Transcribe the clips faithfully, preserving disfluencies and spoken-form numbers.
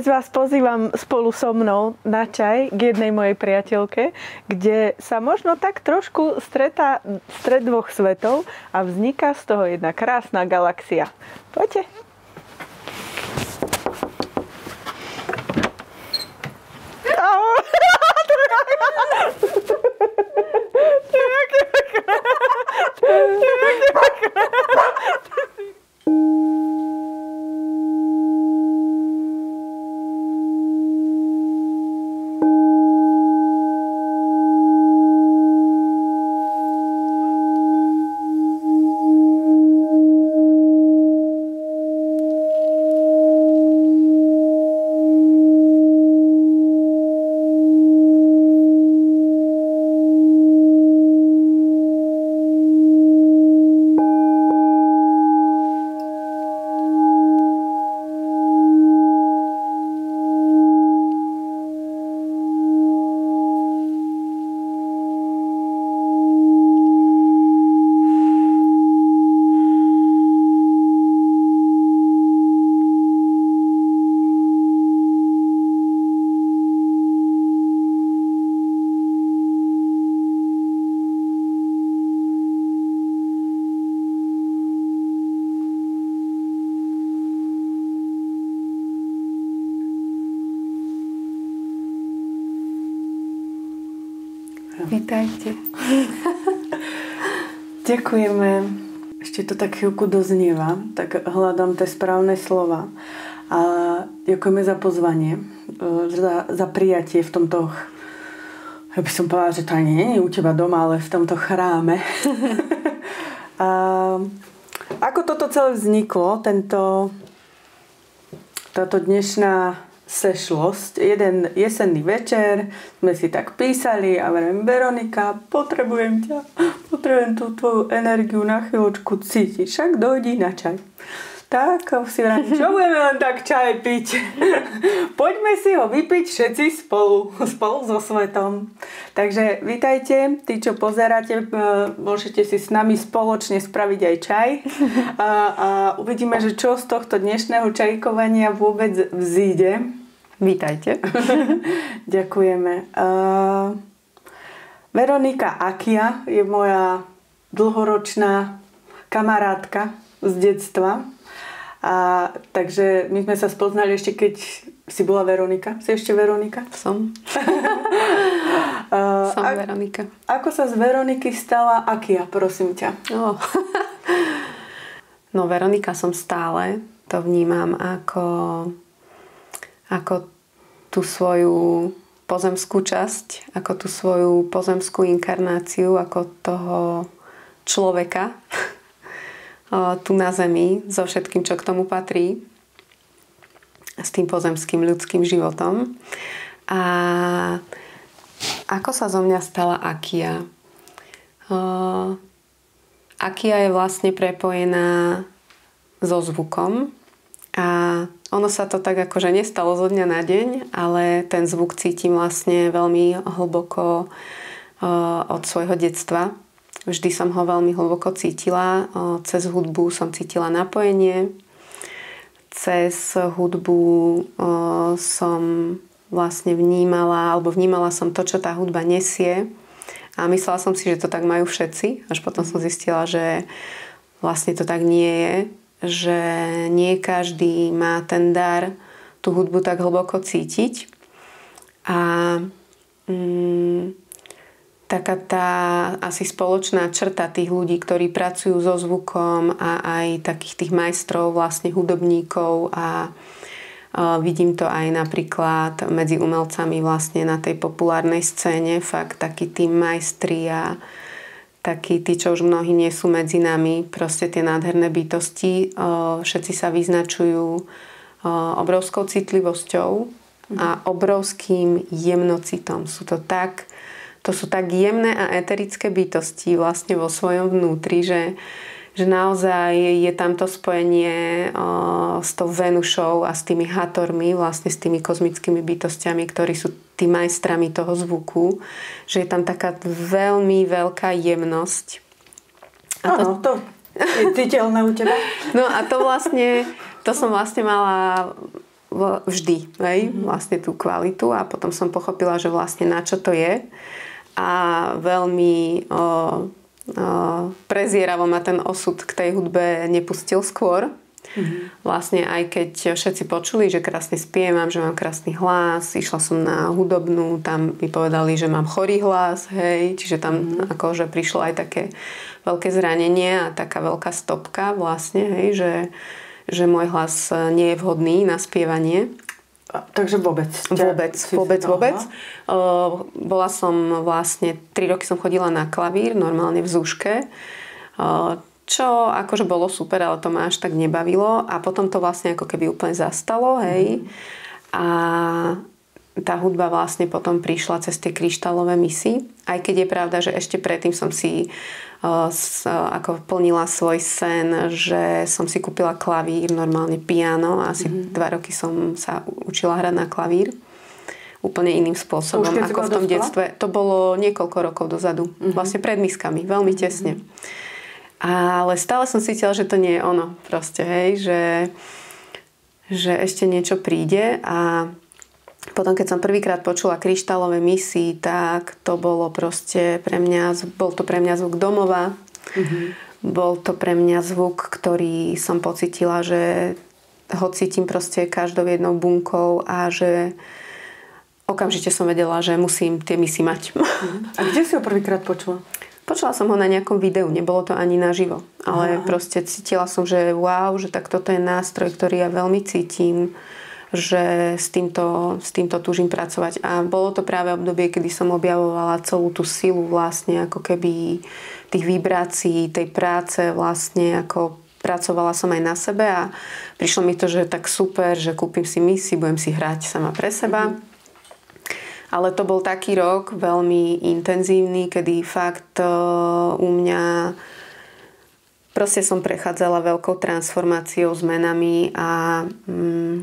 Dnes vás pozývam spolu so mnou na čaj k jednej mojej priateľke, kde sa možno tak trošku stretá stred dvoch svetov a vzniká z toho jedna krásna galaxia. Poďte. Vítajte. Ďakujeme. Ešte to tak chvíľku doznieva, tak hľadám tie správne slova. A ďakujeme za pozvanie, za, za prijatie v tomto, ja by som povedala, že to ani nie je u teba doma, ale v tomto chráme. A ako toto celé vzniklo, tento, táto dnešná sešlosť. Jeden jesenný večer sme si tak písali a vravím, Veronika, potrebujem ťa, potrebujem tú tvoju energiu na chvíľočku cítiť. Však dojdi na čaj. Tak si vravím, čo budeme len tak čaj piť? Poďme si ho vypiť všetci spolu, spolu so svetom. Takže vítajte, tí, čo pozeráte, môžete si s nami spoločne spraviť aj čaj a, a uvidíme, že čo z tohto dnešného čajkovania vôbec vzíde. Vítajte. Ďakujeme. Uh, Veronika Akia je moja dlhoročná kamarátka z detstva. A takže my sme sa spoznali ešte, keď si bola Veronika. Si ešte Veronika? Som. uh, Som a- Veronika. Ako sa z Veroniky stala Akia, prosím ťa? Oh. No, Veronika som stále. To vnímam ako, ako tú svoju pozemskú časť, ako tú svoju pozemskú inkarnáciu, ako toho človeka tu na zemi, so všetkým, čo k tomu patrí, s tým pozemským ľudským životom. A ako sa zo mňa stala Akia? Akia je vlastne prepojená so zvukom a ono sa to tak akože nestalo zo dňa na deň, ale ten zvuk cítim vlastne veľmi hlboko od svojho detstva. Vždy som ho veľmi hlboko cítila. Cez hudbu som cítila napojenie. Cez hudbu som vlastne vnímala, alebo vnímala som to, čo tá hudba nesie. A myslela som si, že to tak majú všetci. Až potom som zistila, že vlastne to tak nie je. Že nie každý má ten dar tú hudbu tak hlboko cítiť. A... Mm, taká tá asi spoločná črta tých ľudí, ktorí pracujú so zvukom a aj takých tých majstrov, vlastne hudobníkov a vidím to aj napríklad medzi umelcami vlastne na tej populárnej scéne, fakt takí tí majstri a takí tí, čo už mnohí nie sú medzi nami, proste tie nádherné bytosti, všetci sa vyznačujú obrovskou citlivosťou a obrovským jemnocitom. Sú to tak To sú tak jemné a eterické bytosti vlastne vo svojom vnútri, že, že naozaj je tam to spojenie o, s tou Venušou a s tými hatormi, vlastne s tými kozmickými bytostiami, ktorí sú tí majstrami toho zvuku, že je tam taká veľmi veľká jemnosť. A to, Áno, to je citeľné u teba. No a to vlastne, to som vlastne mala vždy, hej, mm-hmm. vlastne tú kvalitu a potom som pochopila, že vlastne na čo to je a veľmi o, o, prezieravo ma ten osud k tej hudbe nepustil skôr. Mm-hmm. Vlastne aj keď všetci počuli, že krásne spievam, že mám krásny hlas, išla som na hudobnú, tam mi povedali, že mám chorý hlas, hej, čiže tam mm-hmm. akože prišlo aj také veľké zranenie a taká veľká stopka vlastne, hej, že, že môj hlas nie je vhodný na spievanie. A, takže vôbec? Vôbec, vôbec, vôbec. Uh, bola som vlastne, tri roky som chodila na klavír, normálne v Zúške, uh, čo akože bolo super, ale to ma až tak nebavilo a potom to vlastne ako keby úplne zastalo, hej. Mm. A tá hudba vlastne potom prišla cez tie kryštálové misy, aj keď je pravda, že ešte predtým som si uh, s, uh, ako plnila svoj sen, že som si kúpila klavír, normálne piano a asi mm. dva roky som sa učila hrať na klavír úplne iným spôsobom ako v tom detstve. To bolo niekoľko rokov dozadu, mm. vlastne pred miskami, veľmi tesne. Mm. Ale stále som cítila, že to nie je ono proste, hej, že, že ešte niečo príde a potom, keď som prvýkrát počula kryštálové misy, tak to bolo proste pre mňa, bol to pre mňa zvuk domova, mm-hmm. bol to pre mňa zvuk, ktorý som pocitila, že ho cítim proste každou jednou bunkou a že okamžite som vedela, že musím tie misy mať. Mm-hmm. A kde si ho prvýkrát počula? Počula som ho na nejakom videu, nebolo to ani naživo. Ale Aha. proste cítila som, že wow, že tak toto je nástroj, ktorý ja veľmi cítim, že s týmto, s týmto túžim pracovať. A bolo to práve obdobie, kedy som objavovala celú tú silu vlastne, ako keby tých vibrácií, tej práce vlastne, ako pracovala som aj na sebe a prišlo mi to, že tak super, že kúpim si misy, budem si hrať sama pre seba. Mhm. Ale to bol taký rok veľmi intenzívny, kedy fakt uh, u mňa proste som prechádzala veľkou transformáciou, zmenami a um,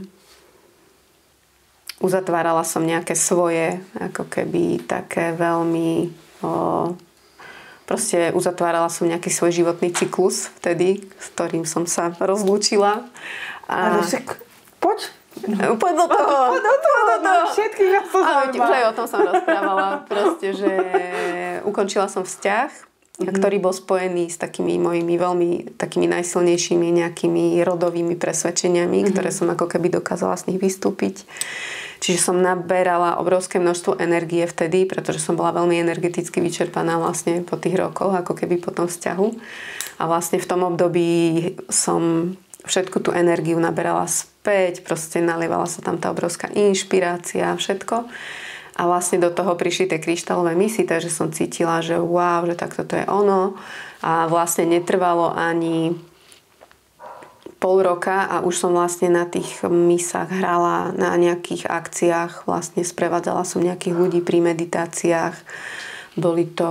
uzatvárala som nejaké svoje, ako keby také veľmi uh, proste uzatvárala som nejaký svoj životný cyklus vtedy, s ktorým som sa rozlúčila. A... Ale však, poď. Poď do toho. Poď do toho. Všetkých ja som zaujímavá. Už aj o tom som rozprávala. Proste, že ukončila som vzťah, mm-hmm. ktorý bol spojený s takými mojimi veľmi takými najsilnejšími nejakými rodovými presvedčeniami, mm-hmm. ktoré som ako keby dokázala z nich vystúpiť. Čiže som naberala obrovské množstvo energie vtedy, pretože som bola veľmi energeticky vyčerpaná vlastne po tých rokoch, ako keby po tom vzťahu. A vlastne v tom období som všetku tú energiu naberala späť, proste nalievala sa tam tá obrovská inšpirácia a všetko. A vlastne do toho prišli tie kryštálové misy, takže som cítila, že wow, že tak toto je ono. A vlastne netrvalo ani pol roka a už som vlastne na tých misách hrala na nejakých akciách, vlastne sprevádzala som nejakých ľudí pri meditáciách. Boli to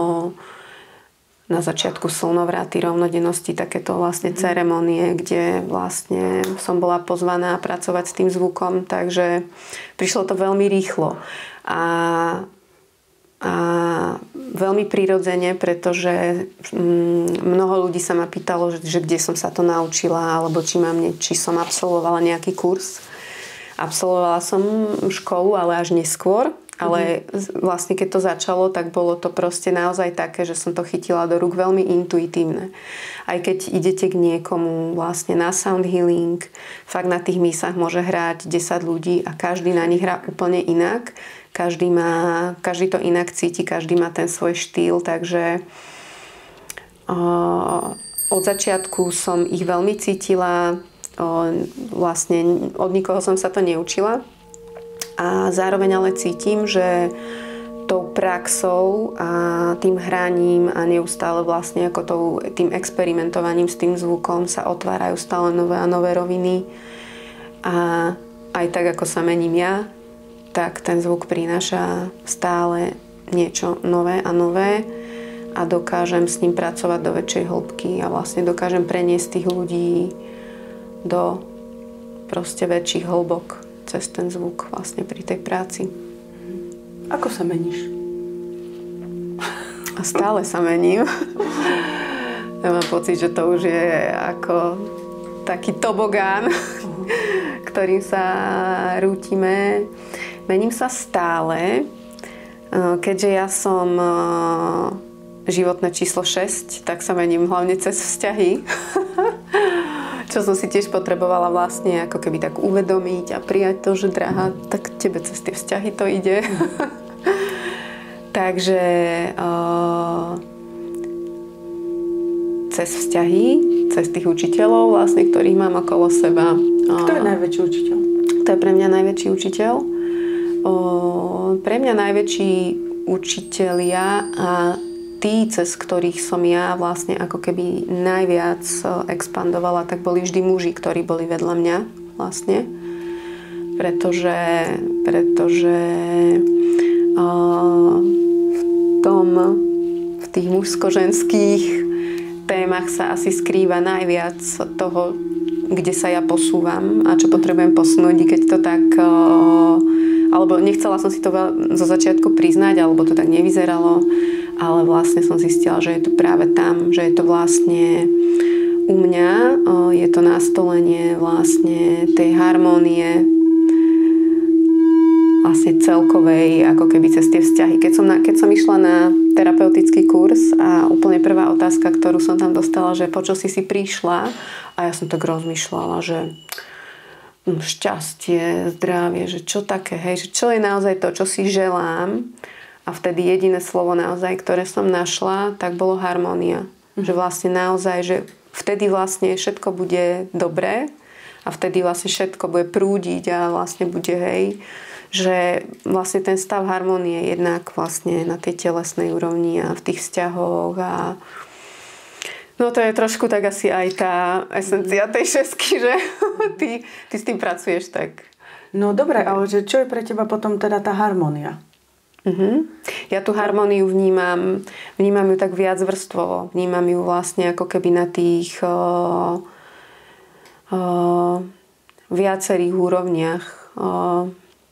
na začiatku slnovráty, rovnodennosti, takéto vlastne ceremonie, kde vlastne som bola pozvaná pracovať s tým zvukom, takže prišlo to veľmi rýchlo a, a veľmi prirodzene, pretože mnoho ľudí sa ma pýtalo, že, že kde som sa to naučila, alebo či, mám, či som absolvovala nejaký kurz. Absolvovala som školu, ale až neskôr. Ale vlastne keď to začalo, tak bolo to proste naozaj také, že som to chytila do rúk veľmi intuitívne. Aj keď idete k niekomu vlastne na sound healing, fakt na tých misách môže hrať desať ľudí a každý na nich hrá úplne inak. Každý, má, každý to inak cíti, každý má ten svoj štýl, takže uh, od začiatku som ich veľmi cítila. Uh, vlastne od nikoho som sa to neučila. A zároveň ale cítim, že tou praxou a tým hraním a neustále vlastne ako tou, tým experimentovaním s tým zvukom sa otvárajú stále nové a nové roviny. A aj tak, ako sa mením ja, tak ten zvuk prináša stále niečo nové a nové a dokážem s ním pracovať do väčšej hĺbky a vlastne dokážem preniesť tých ľudí do proste väčších hĺbok cez ten zvuk vlastne pri tej práci. Ako sa meníš? A stále sa mením. Ja mám pocit, že to už je ako taký tobogán, ktorým sa rútime. Mením sa stále, keďže ja som životné číslo šesť, tak sa mením hlavne cez vzťahy. Čo som si tiež potrebovala vlastne ako keby tak uvedomiť a prijať to, že drahá, tak tebe cez tie vzťahy to ide. Takže uh, cez vzťahy, cez tých učiteľov vlastne, ktorých mám okolo seba. Kto je najväčší učiteľ? To je pre mňa najväčší učiteľ. Uh, pre mňa najväčší učitelia a tí, cez ktorých som ja vlastne ako keby najviac expandovala, tak boli vždy muži, ktorí boli vedľa mňa vlastne. Pretože, pretože uh, v tom, v tých mužsko-ženských témach sa asi skrýva najviac toho, kde sa ja posúvam a čo potrebujem posunúť, keď to tak... Uh, alebo nechcela som si to zo začiatku priznať, alebo to tak nevyzeralo. Ale vlastne som zistila, že je to práve tam, že je to vlastne u mňa, je to nastolenie vlastne tej harmónie vlastne celkovej, ako keby cez tie vzťahy. Keď som, na, keď som išla na terapeutický kurz a úplne prvá otázka, ktorú som tam dostala, že po čo si si prišla, a ja som tak rozmýšľala, že šťastie, zdravie, že čo také, hej, že čo je naozaj to, čo si želám. A vtedy jediné slovo naozaj, ktoré som našla, tak bolo harmónia. Mm. Že vlastne naozaj, že vtedy vlastne všetko bude dobré a vtedy vlastne všetko bude prúdiť a vlastne bude, hej, že vlastne ten stav harmónie jednak vlastne na tej telesnej úrovni a v tých vzťahoch a no to je trošku tak asi aj tá esencia tej šesky, že ty, ty s tým pracuješ tak. No dobre, ale že čo je pre teba potom teda tá harmónia? Uh-huh. Ja tú harmóniu vnímam, vnímam ju tak viac vrstvovo. Vnímam ju vlastne ako keby na tých uh, uh, viacerých úrovniach. Uh,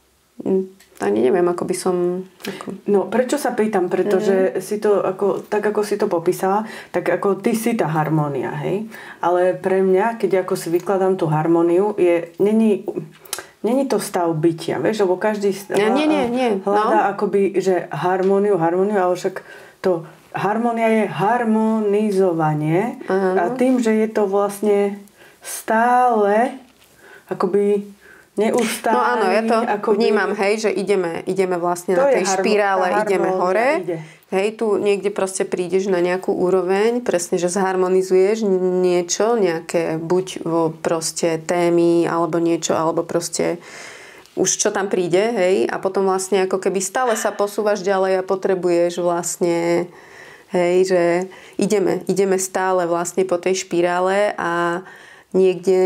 ani neviem, ako by som... Ako... No, prečo sa pýtam? Pretože uh-huh. si to, ako, tak ako si to popísala, tak ako ty si tá harmónia, hej? Ale pre mňa, keď ako si vykladám tú harmóniu, je... Není, Není to stav bytia, vieš, lebo každý hľadá, nie, nie, nie. hľadá No. akoby, že harmóniu, harmóniu, ale však to harmónia je harmonizovanie uh-huh. a tým, že je to vlastne stále akoby neustále. No áno, ja to akoby, vnímam, hej, že ideme, ideme vlastne na tej harmo- špirále, ideme hore. Ide. Hej, tu niekde proste prídeš na nejakú úroveň, presne, že zharmonizuješ niečo, nejaké buď proste témy, alebo niečo, alebo proste už čo tam príde, hej, a potom vlastne ako keby stále sa posúvaš ďalej a potrebuješ vlastne, hej, že ideme, ideme stále vlastne po tej špirále a niekde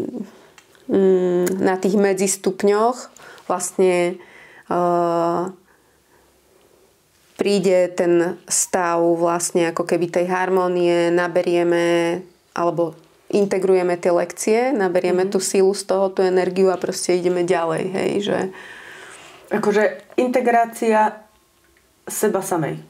mm, na tých medzistupňoch vlastne uh, príde ten stav vlastne ako keby tej harmónie, naberieme alebo integrujeme tie lekcie, naberieme mm-hmm. tú silu z toho, tú energiu a proste ideme ďalej, hej, že... Akože integrácia seba samej.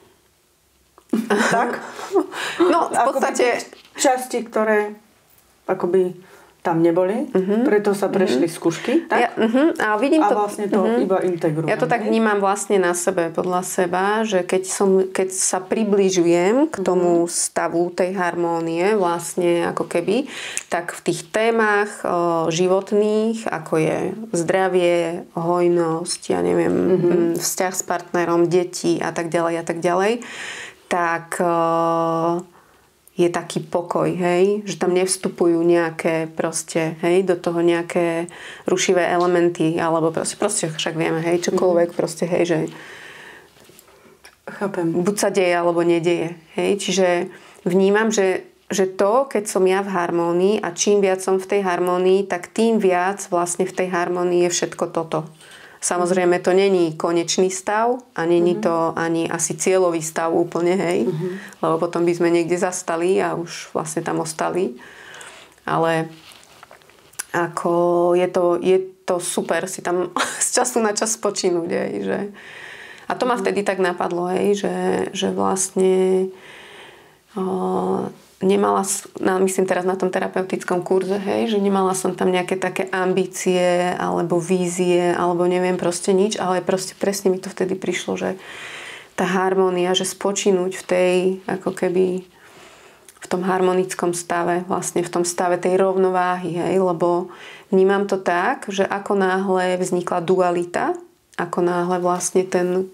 Tak? No, v podstate... Časti, ktoré akoby tam neboli, uh-huh. preto sa prešli uh-huh. skúšky, tak? Ja, uh-huh. A, vidím a to, vlastne to uh-huh. iba integrujem. Ja to tak vnímam vlastne na sebe, podľa seba, že keď, som, keď sa približujem k tomu uh-huh. stavu tej harmónie, vlastne ako keby, tak v tých témach o, životných, ako je zdravie, hojnosť, ja neviem, uh-huh. vzťah s partnerom, deti a tak ďalej a tak ďalej, tak... O, je taký pokoj, hej, že tam nevstupujú nejaké proste, hej, do toho nejaké rušivé elementy, alebo proste, proste však vieme, hej, čokoľvek proste, hej, že chápem. Buď sa deje, alebo nedeje, hej, čiže vnímam, že, že to, keď som ja v harmónii a čím viac som v tej harmónii, tak tým viac vlastne v tej harmónii je všetko toto. Samozrejme, to není konečný stav a není to ani asi cieľový stav úplne, hej. Uh-huh. Lebo potom by sme niekde zastali a už vlastne tam ostali. Ale ako je to, je to super si tam z času na čas spočinúť, hej. Že... A to ma vtedy tak napadlo, hej, že, že vlastne o, nemala, no, myslím teraz na tom terapeutickom kurze, hej, že nemala som tam nejaké také ambície alebo vízie, alebo neviem proste nič, ale proste presne mi to vtedy prišlo, že tá harmónia, že spočinúť v tej, ako keby v tom harmonickom stave, vlastne v tom stave tej rovnováhy, hej, lebo vnímam to tak, že ako náhle vznikla dualita, ako náhle vlastne ten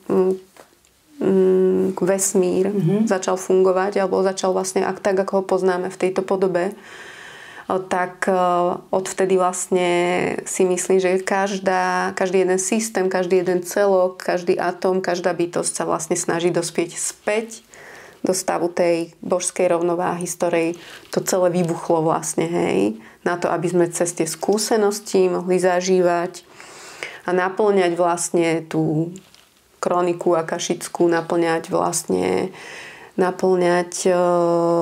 vesmír mm-hmm. začal fungovať alebo začal vlastne tak, ako ho poznáme v tejto podobe, tak odvtedy vlastne si myslím, že každá, každý jeden systém, každý jeden celok, každý atóm, každá bytosť sa vlastne snaží dospieť späť do stavu tej božskej rovnováhy, z ktorej to celé vybuchlo vlastne, hej, na to, aby sme cez tie skúsenosti mohli zažívať a naplňať vlastne tú kroniku akašickú, naplňať vlastne naplňať e,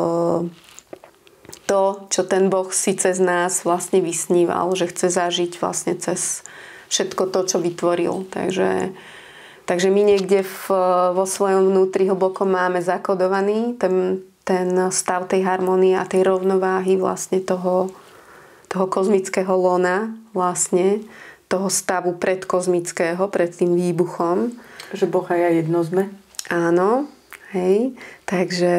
to, čo ten Boh si cez nás vlastne vysníval, že chce zažiť vlastne cez všetko to, čo vytvoril. Takže, takže my niekde v, vo svojom vnútri hlboko máme zakodovaný ten, ten stav tej harmonie a tej rovnováhy vlastne toho, toho kozmického lona, vlastne toho stavu predkozmického, pred tým výbuchom. Že Boh a ja jedno sme. Áno, hej. Takže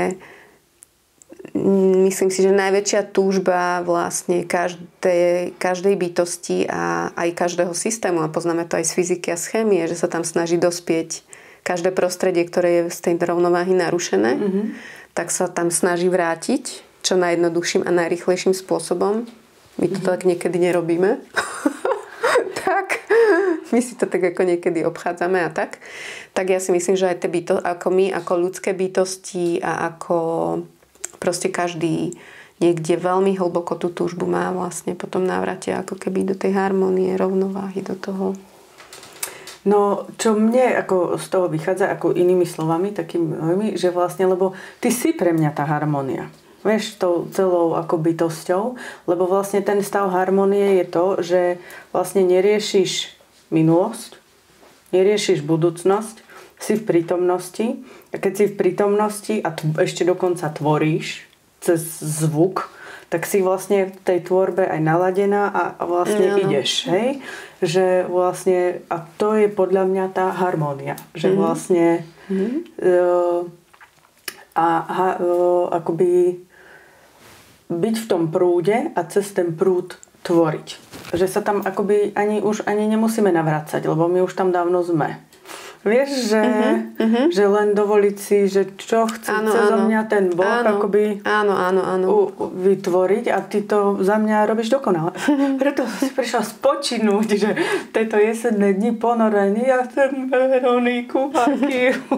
myslím si, že najväčšia túžba vlastne každej, každej bytosti a aj každého systému, a poznáme to aj z fyziky a z chémie, že sa tam snaží dospieť každé prostredie, ktoré je z tej rovnováhy narušené, mm-hmm. tak sa tam snaží vrátiť čo najjednoduchším a najrýchlejším spôsobom. My to mm-hmm. tak niekedy nerobíme. Tak, my si to tak ako niekedy obchádzame a tak. Tak ja si myslím, že aj tie byto, ako my, ako ľudské bytosti a ako proste každý niekde veľmi hlboko tú túžbu má vlastne potom návrate ako keby do tej harmonie, rovnováhy, do toho. No, čo mne ako z toho vychádza, ako inými slovami, takými, že vlastne, lebo ty si pre mňa tá harmónia. Vieš, tou celou ako bytosťou, lebo vlastne ten stav harmonie je to, že vlastne neriešiš minulosť, neriešiš budúcnosť, si v prítomnosti a keď si v prítomnosti a t- ešte dokonca tvoríš cez zvuk, tak si vlastne v tej tvorbe aj naladená a, a vlastne no, ideš, hej? Že vlastne, a to je podľa mňa tá harmónia, že mm-hmm. vlastne mm-hmm. Uh, a uh, akoby byť v tom prúde a cez ten prúd tvoriť. Že sa tam akoby ani už ani nemusíme navracať, lebo my už tam dávno sme. Vieš, že, uh-huh. že len dovoliť si, že čo chce áno, za áno. mňa ten Boh áno. akoby áno, áno, áno. U, vytvoriť a ty to za mňa robíš dokonale. Preto si prišla spočinúť, že tieto jesenné dni ponorení ja chcem Veroniku Pakiu.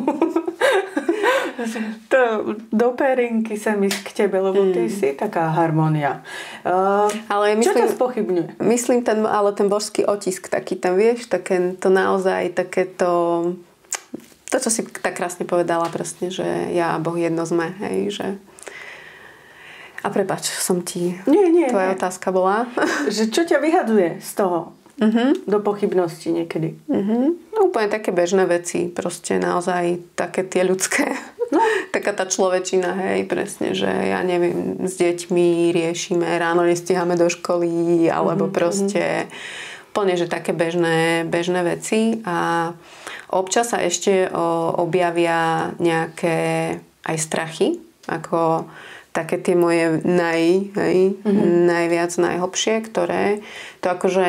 To, do perinky sem ísť k tebe, lebo ty mm. si taká harmónia. Uh, ale myslím, čo ťa spochybňuje? Myslím, ten, ale ten božský otisk, taký tam, vieš, také to naozaj, takéto to, čo si tak krásne povedala presne, že ja a Boh jedno sme, hej, že a prepáč, som ti nie, nie, tvoja nie. otázka bola. Že čo ťa vyhadzuje z toho uh-huh. do pochybnosti niekedy? Uh-huh. No úplne také bežné veci, proste naozaj také tie ľudské. No. Taká tá človečina, hej, presne, že ja neviem, s deťmi riešime, ráno nestíhame do školy, alebo mm-hmm. proste plne, že také bežné, bežné veci a občas sa ešte o, objavia nejaké aj strachy, ako také tie moje naj, hej, mm-hmm. najviac, najhlbšie, ktoré to akože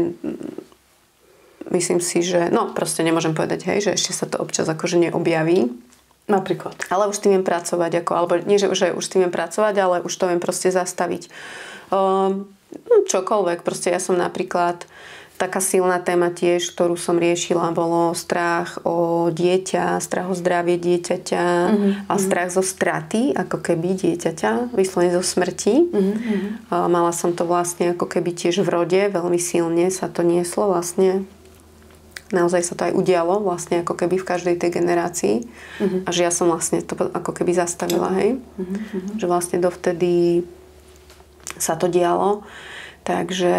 myslím si, že no proste nemôžem povedať, hej, že ešte sa to občas akože neobjaví. Napríklad. Ale už s tým viem pracovať. Ako, alebo nie, že už, už s tým viem pracovať, ale už to viem proste zastaviť. Um, čokoľvek. Proste ja som napríklad taká silná téma tiež, ktorú som riešila, bolo strach o dieťa, strach o zdravie dieťaťa mm-hmm. a strach zo straty, ako keby dieťaťa, vyslovene zo smrti. Mm-hmm. Uh, mala som to vlastne ako keby tiež v rode, veľmi silne sa to nieslo vlastne. Naozaj sa to aj udialo vlastne ako keby v každej tej generácii. Uh-huh. A že ja som vlastne to ako keby zastavila, hej. Uh-huh. Že vlastne dovtedy sa to dialo. Takže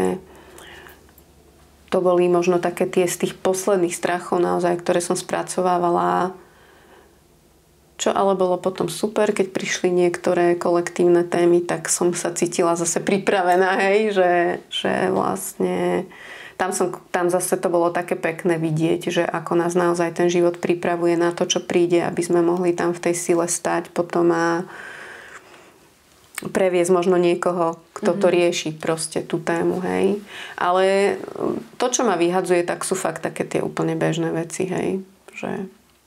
to boli možno také tie z tých posledných strachov naozaj, ktoré som spracovávala. Čo ale bolo potom super, keď prišli niektoré kolektívne témy, tak som sa cítila zase pripravená, hej, že, že vlastne tam, som, tam zase to bolo také pekné vidieť, že ako nás naozaj ten život pripravuje na to, čo príde, aby sme mohli tam v tej sile stať potom a previesť možno niekoho, kto to rieši proste tú tému, hej. Ale to, čo ma vyhadzuje, tak sú fakt také tie úplne bežné veci, hej. Že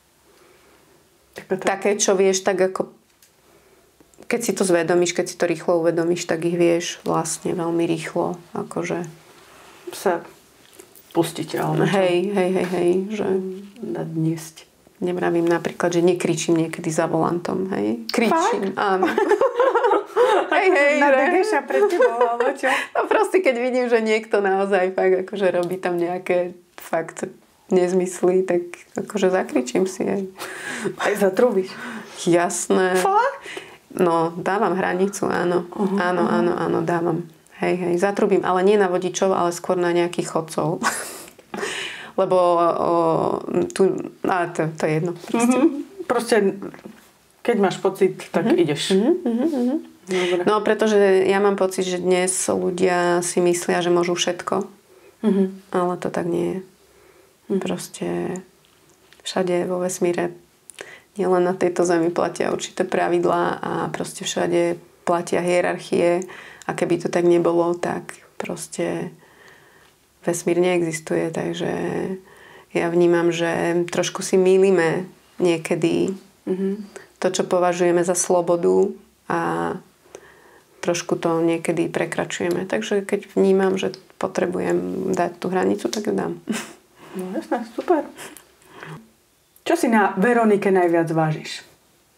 také, čo vieš, tak ako keď si to zvedomíš, keď si to rýchlo uvedomíš, tak ich vieš vlastne veľmi rýchlo akože sa pustiť, ale hej, hej, hej, hej, že nadniesť. Nevravím napríklad, že nekričím niekedy za volantom, hej. Kričím, áno. Hej, hej, na že... degeša pre tebou, alebo čo? No proste, keď vidím, že niekto naozaj fakt akože robí tam nejaké fakt nezmysly, tak akože zakričím si aj. Aj zatrubíš? Jasné. Fakt? No, dávam hranicu, áno. Uh-huh, áno, uh-huh. áno, áno, dávam. Hej, hej, zatrubím, ale nie na vodičov, ale skôr na nejakých chodcov. Lebo o, tu, a to, to je jedno. Proste. Uh-huh. Proste, keď máš pocit, tak uh-huh. ideš. Uh-huh, uh-huh. Dobre. No, pretože ja mám pocit, že dnes ľudia si myslia, že môžu všetko. Uh-huh. Ale to tak nie je. Uh-huh. Proste všade vo vesmíre, nielen na tejto zemi platia určité pravidlá a proste všade platia hierarchie. A keby to tak nebolo, tak proste vesmír neexistuje. Takže ja vnímam, že trošku si mýlime niekedy uh-huh. to, čo považujeme za slobodu a trošku to niekedy prekračujeme. Takže keď vnímam, že potrebujem dať tú hranicu, tak ju dám. No jasné, super. Čo si na Veronike najviac vážiš?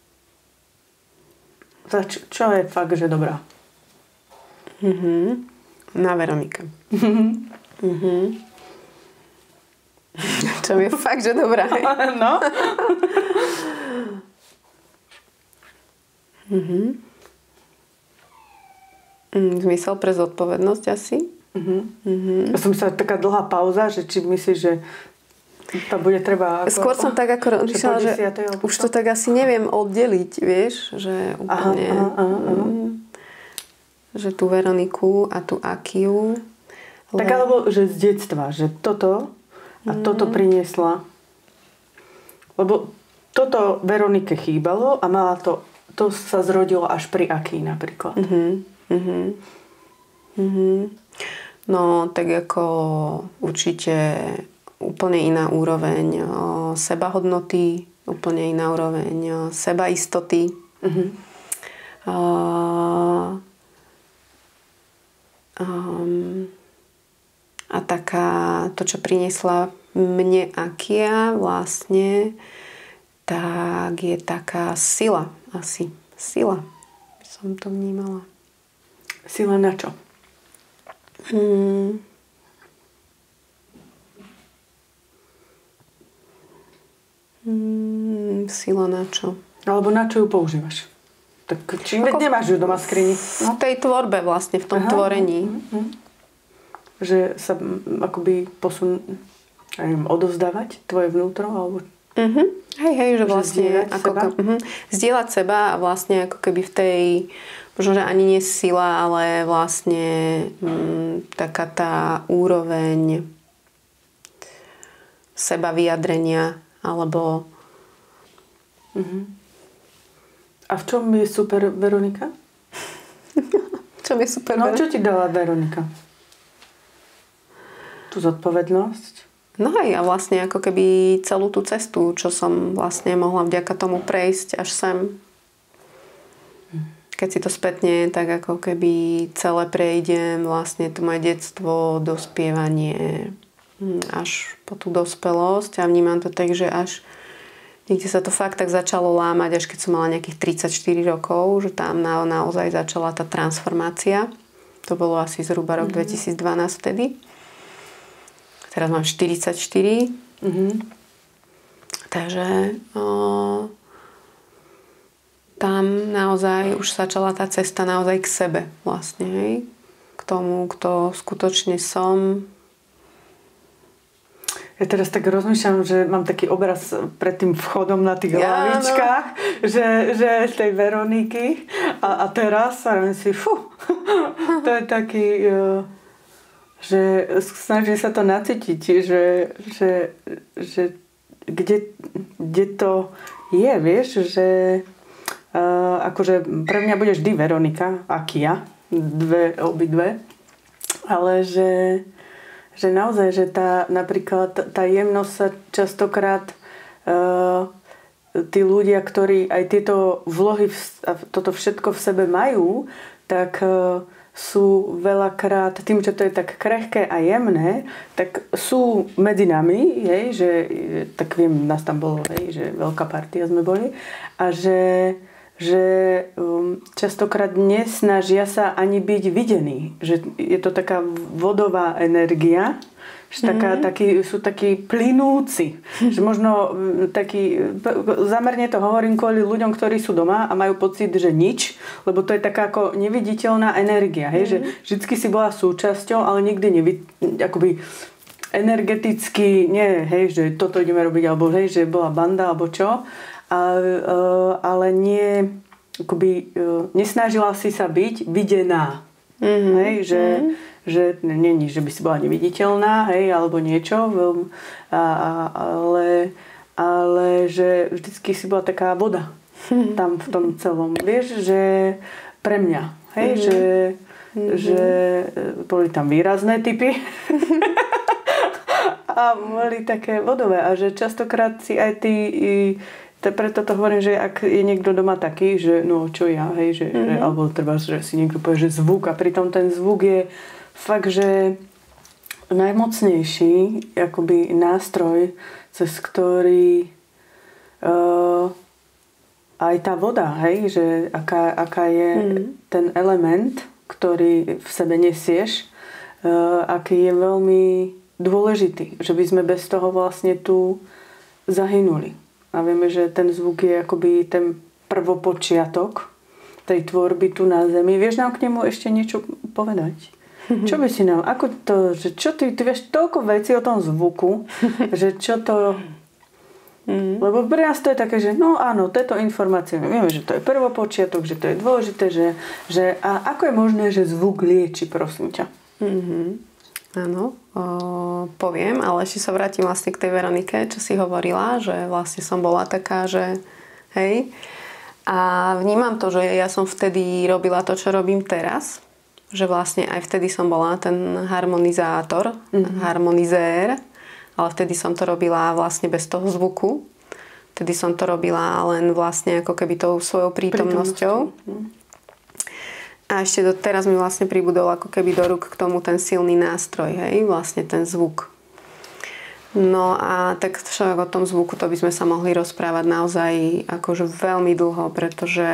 Za čo, čo je fakt, že dobrá? Mm-hmm. Na Veronike. Mm-hmm. Čo je fakt, že dobrá. No. Mm-hmm. Zmysel pre zodpovednosť asi. Uh-huh. Uh-huh. Ja som myslela, taká dlhá pauza, že či myslíš, že to bude treba... Ako, skôr som tak ako rozmýšľala, že, že už to tak asi neviem oddeliť, vieš, že úplne... Aha, aha, aha. Že tú Veroniku a tú Akiu. Le... Tak alebo, že z detstva, že toto a mm. toto priniesla. Lebo toto Veronike chýbalo a mala to, to sa zrodilo až pri Akii napríklad. Mhm. Uh-huh. Uh-huh. No tak ako určite úplne iná úroveň o, sebahodnoty, úplne iná úroveň o, sebaistoty. Uh-huh. A, um, a taká to, čo priniesla mne Akia vlastne, tak je taká sila asi. Sila by som to vnímala. Sila na čo? Hmm. Hmm, sila na čo? Alebo na čo ju používaš? Tak čím veď nemáš ju doma v skrini? No? V tej tvorbe vlastne, v tom Aha. tvorení. Uh-huh. Že sa akoby posun... neviem, odovzdávať tvoje vnútro? Alebo... Uh-huh. Hej, hej, že, že vlastne... Zdieľať ako, seba? Uh-huh. Zdieľať seba a vlastne ako keby v tej... Možno, že ani nie sila, ale vlastne hm, taká tá úroveň seba vyjadrenia, alebo... Uh-huh. A v čom je super Veronika? V čom je super No, Veronika? čo ti dala Veronika? Tú zodpovednosť? No hej, a vlastne ako keby celú tú cestu, čo som vlastne mohla vďaka tomu prejsť až sem. Keď si to spätne, tak ako keby celé prejdem, vlastne to moje detstvo, dospievanie až po tú dospelosť a vnímam to tak, že až niekde sa to fakt tak začalo lámať, až keď som mala nejakých tridsaťštyri rokov, že tam na, naozaj začala tá transformácia. To bolo asi zhruba rok mm-hmm. dvetisícdvanásť vtedy. Teraz mám štyridsaťštyri. Mm-hmm. Takže... O, tam naozaj už začala tá cesta naozaj k sebe vlastne, hej? K tomu, kto skutočne som. Ja teraz tak rozmýšľam, že mám taký obraz pred tým vchodom na tých ja, lavičkách, no. že, že tej Veroniky a, a teraz a si, fú, to je taký, že snaží sa to nacítiť, že, že, že kde, kde to je, vieš, že uh, akože pre mňa bude vždy Veronika, aký ja, dve, obidve, ale že že naozaj, že tá, napríklad tá jemnosť sa častokrát uh, tí ľudia, ktorí aj tieto vlohy a toto všetko v sebe majú, tak uh, sú veľakrát, tým, že to je tak krehké a jemné, tak sú medzi nami, hej, že tak viem, nás tam bolo, hej, že veľká partia sme boli a že že um, častokrát nesnažia sa ani byť videní. Že je to taká vodová energia, že taká, mm-hmm. taký, sú takí plynúci. Že možno taký, zamerne to hovorím kvôli ľuďom, ktorí sú doma a majú pocit, že nič, lebo to je taká ako neviditeľná energia. Hej? Mm-hmm. Že vždycky si bola súčasťou, ale nikdy nevi, akoby energeticky, nie, hej, že toto ideme robiť, alebo hej, že bola banda, alebo čo. A, ale nie, akoby, nesnažila si sa byť videná. Mm-hmm. Hej, že, mm-hmm. že nie, nie, že by si bola neviditeľná, hej, alebo niečo, a, a, ale, ale že vždycky si bola taká voda mm-hmm. tam v tom celom. Vieš, že pre mňa, hej, mm-hmm. že, mm-hmm. že boli tam výrazné typy a boli také vodové a že častokrát si aj tí preto to hovorím, že ak je niekto doma taký, že no čo ja, hej, že, mm-hmm. že alebo treba, že si niekto povie, že zvuk a pritom ten zvuk je fakt, že najmocnejší akoby nástroj, cez ktorý uh, aj tá voda, hej, že aká, aká je mm-hmm. ten element, ktorý v sebe nesieš, uh, aký je veľmi dôležitý, že by sme bez toho vlastne tu zahynuli. A vieme, že ten zvuk je akoby ten prvopočiatok tej tvorby tu na Zemi. Vieš nám k nemu ešte niečo povedať? Čo by si nám, ako to, že čo ty, ty vieš toľko vecí o tom zvuku, že čo to... Mm. Lebo pre nás to je také, že no áno, tieto informácie, vieme, že to je prvopočiatok, že to je dôležité, že, že a ako je možné, že zvuk lieči, prosím ťa? Mm-hmm. Áno, o, poviem, ale ešte sa vrátim vlastne k tej Veronike, čo si hovorila, že vlastne som bola taká, že hej. A vnímam to, že ja som vtedy robila to, čo robím teraz, že vlastne aj vtedy som bola ten harmonizátor, mm-hmm. harmonizér, ale vtedy som to robila vlastne bez toho zvuku. Vtedy som to robila len vlastne ako keby tou svojou prítomnosťou. prítomnosťou. A ešte do teraz mi vlastne pribudol ako keby do rúk k tomu ten silný nástroj, hej, vlastne ten zvuk. No a tak však o tom zvuku to by sme sa mohli rozprávať naozaj akože veľmi dlho, pretože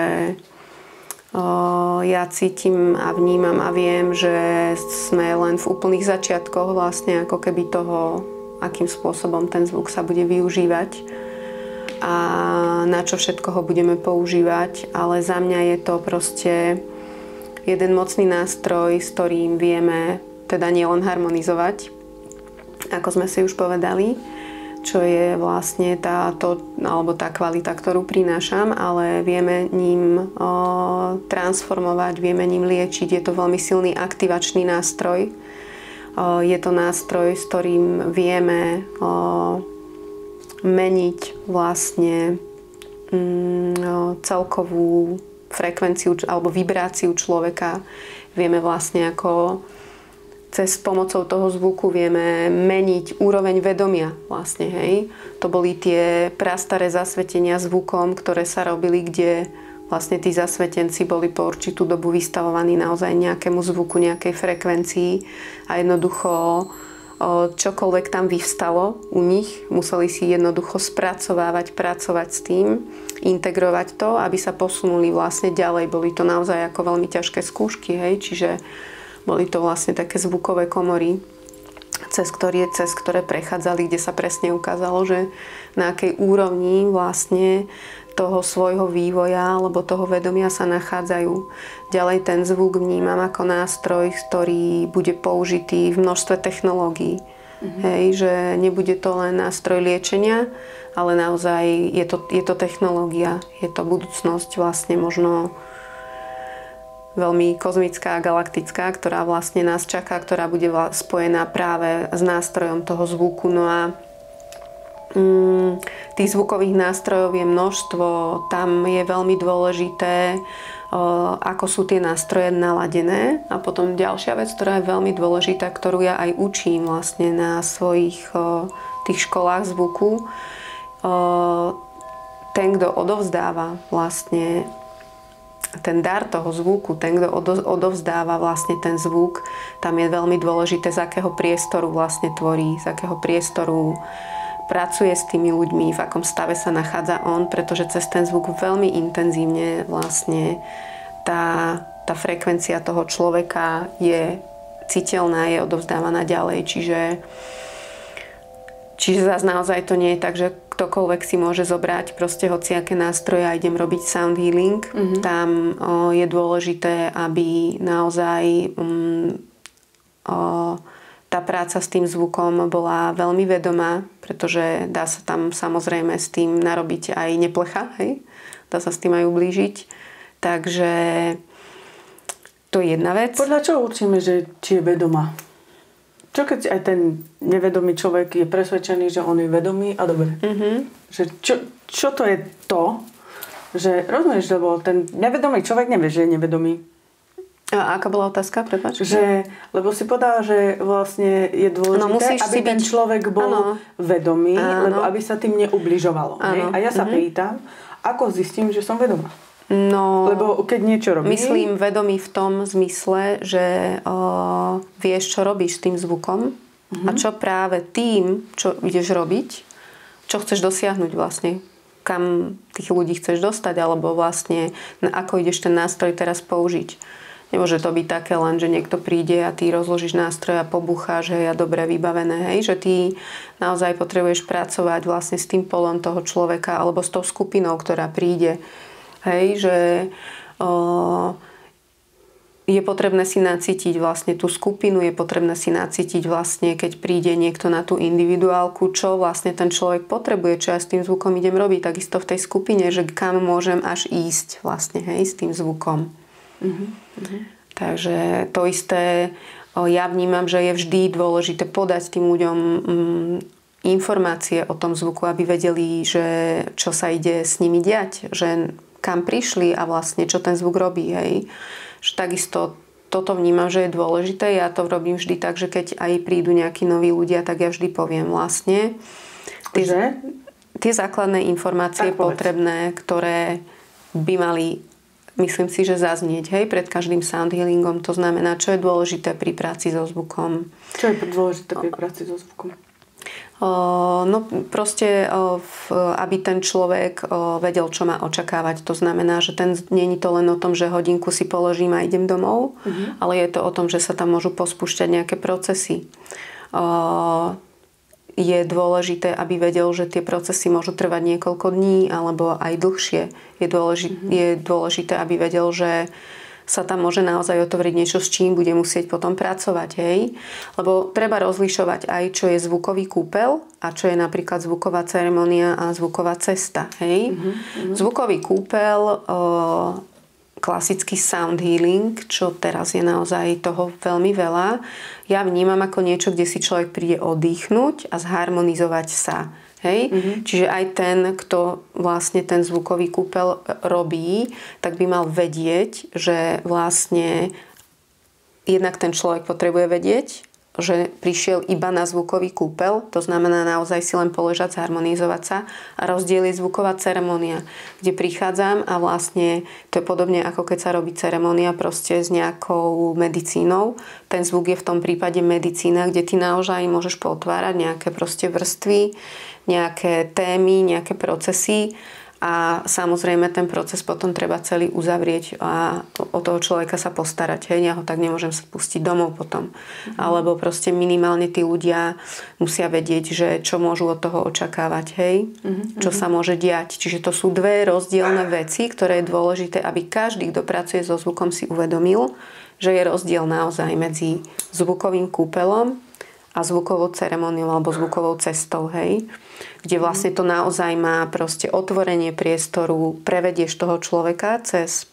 o, ja cítim a vnímam a viem, že sme len v úplných začiatkoch vlastne ako keby toho, akým spôsobom ten zvuk sa bude využívať a na čo všetko ho budeme používať, ale za mňa je to proste jeden mocný nástroj, s ktorým vieme teda nielen harmonizovať, ako sme si už povedali, čo je vlastne táto, alebo tá kvalita, ktorú prinášam, ale vieme ním o, transformovať, vieme ním liečiť. Je to veľmi silný aktivačný nástroj. O, je to nástroj, s ktorým vieme o, meniť vlastne mm, o, celkovú frekvenciu alebo vibráciu človeka. Vieme vlastne ako cez pomocou toho zvuku vieme meniť úroveň vedomia vlastne, hej. To boli tie prastaré zasvetenia zvukom, ktoré sa robili, kde vlastne tí zasvetenci boli po určitú dobu vystavovaní naozaj nejakému zvuku, nejakej frekvencii a jednoducho čokoľvek tam vyvstalo u nich, museli si jednoducho spracovávať, pracovať s tým, integrovať to, aby sa posunuli vlastne ďalej. Boli to naozaj ako veľmi ťažké skúšky, hej, čiže boli to vlastne také zvukové komory, cez ktoré, cez ktoré prechádzali, kde sa presne ukázalo, že na akej úrovni vlastne toho svojho vývoja alebo toho vedomia sa nachádzajú. Ďalej ten zvuk vnímam ako nástroj, ktorý bude použitý v množstve technológií. Mm-hmm. Hej, že nebude to len nástroj liečenia, ale naozaj je to, je to technológia, je to budúcnosť vlastne možno veľmi kozmická a galaktická, ktorá vlastne nás čaká, ktorá bude spojená práve s nástrojom toho zvuku. No a mm, tých zvukových nástrojov je množstvo, tam je veľmi dôležité, o, ako sú tie nástroje naladené. A potom ďalšia vec, ktorá je veľmi dôležitá, ktorú ja aj učím vlastne na svojich o, tých školách zvuku, o, ten, kto odovzdáva vlastne ten dar toho zvuku, ten, kto odovzdáva vlastne ten zvuk, tam je veľmi dôležité, z akého priestoru vlastne tvorí, z akého priestoru pracuje s tými ľuďmi, v akom stave sa nachádza on, pretože cez ten zvuk veľmi intenzívne vlastne tá, tá frekvencia toho človeka je citeľná, je odovzdávaná ďalej. Čiže, čiže zase naozaj to nie je tak, že ktokoľvek si môže zobrať proste hociaké nástroje a idem robiť sound healing. Mm-hmm. Tam o, je dôležité, aby naozaj um, o, tá práca s tým zvukom bola veľmi vedomá, pretože dá sa tam samozrejme s tým narobiť aj neplecha, hej? Dá sa s tým aj ublížiť. Takže to je jedna vec. Podľa čoho určíme, že či je vedomá? Čo keď aj ten nevedomý človek je presvedčený, že on je vedomý a dobre. Mm-hmm. Že čo, čo to je to, že rozumieš, lebo ten nevedomý človek nevie, že je nevedomý. A aká bola otázka, prepáč? Že, lebo si povedala, že vlastne je dôležité, no, aby ten byť... človek bol ano. vedomý, ano. lebo aby sa tým neubližovalo. A ja sa mm-hmm. pýtam, ako zistím, že som vedomá? No, lebo keď niečo robím... Myslím vedomý v tom zmysle, že o, vieš, čo robíš s tým zvukom uh-huh. a čo práve tým, čo ideš robiť, čo chceš dosiahnuť vlastne, kam tých ľudí chceš dostať, alebo vlastne na ako ideš ten nástroj teraz použiť. Nemôže to byť také len, že niekto príde a ty rozložíš nástroj a pobúcháš, hej, a dobre vybavené, hej, že ty naozaj potrebuješ pracovať vlastne s tým polom toho človeka alebo s tou skupinou, ktorá príde. Hej, že o, je potrebné si nacítiť vlastne tú skupinu, je potrebné si nacítiť vlastne, keď príde niekto na tú individuálku, čo vlastne ten človek potrebuje, čo ja s tým zvukom idem robiť, takisto v tej skupine, že kam môžem až ísť vlastne, hej, s tým zvukom. Mm-hmm. Takže to isté o, ja vnímam, že je vždy dôležité podať tým ľuďom mm, informácie o tom zvuku, aby vedeli, že čo sa ide s nimi diať, že kam prišli a vlastne čo ten zvuk robí. Hej. Že takisto toto vnímam, že je dôležité. Ja to robím vždy tak, že keď aj prídu nejakí noví ľudia, tak ja vždy poviem vlastne tie, že? tie základné informácie potrebné, ktoré by mali, myslím si, že zaznieť, hej, pred každým sound healingom. To znamená, čo je dôležité pri práci so zvukom. Čo je dôležité pri práci so zvukom? No proste, aby ten človek vedel, čo má očakávať. To znamená, že ten, nie je to len o tom, že hodinku si položím a idem domov, mm-hmm. ale je to o tom, že sa tam môžu pospúšťať nejaké procesy. Je dôležité, aby vedel, že tie procesy môžu trvať niekoľko dní alebo aj dlhšie. Je dôležité, mm-hmm. je dôležité aby vedel, že sa tam môže naozaj otvoriť niečo, s čím bude musieť potom pracovať. Hej? Lebo treba rozlišovať aj, čo je zvukový kúpel a čo je napríklad zvuková ceremonia a zvuková cesta. Hej? Mm-hmm. Zvukový kúpel, o, klasický sound healing, čo teraz je naozaj toho veľmi veľa, ja vnímam ako niečo, kde si človek príde oddychnúť a zharmonizovať sa. Hej? Mm-hmm. Čiže aj ten, kto vlastne ten zvukový kúpel robí, tak by mal vedieť, že vlastne jednak ten človek potrebuje vedieť, že prišiel iba na zvukový kúpel, to znamená naozaj si len poležať, zharmonizovať sa, a rozdiel je zvuková ceremonia, kde prichádzam a vlastne to je podobne ako keď sa robí ceremonia proste s nejakou medicínou. Ten zvuk je v tom prípade medicína, kde ty naozaj môžeš potvárať nejaké proste vrstvy, nejaké témy, nejaké procesy a samozrejme ten proces potom treba celý uzavrieť a o toho človeka sa postarať. Hej. Ja ho tak nemôžem sa pustiť domov potom. Mm-hmm. Alebo proste minimálne tí ľudia musia vedieť, že čo môžu od toho očakávať. Hej. Mm-hmm. Čo sa môže diať. Čiže to sú dve rozdielne veci, ktoré je dôležité, aby každý, kto pracuje so zvukom, si uvedomil, že je rozdiel naozaj medzi zvukovým kúpelom a zvukovou ceremoniou alebo zvukovou cestou, hej, kde vlastne to naozaj má proste otvorenie priestoru, prevedieš toho človeka cez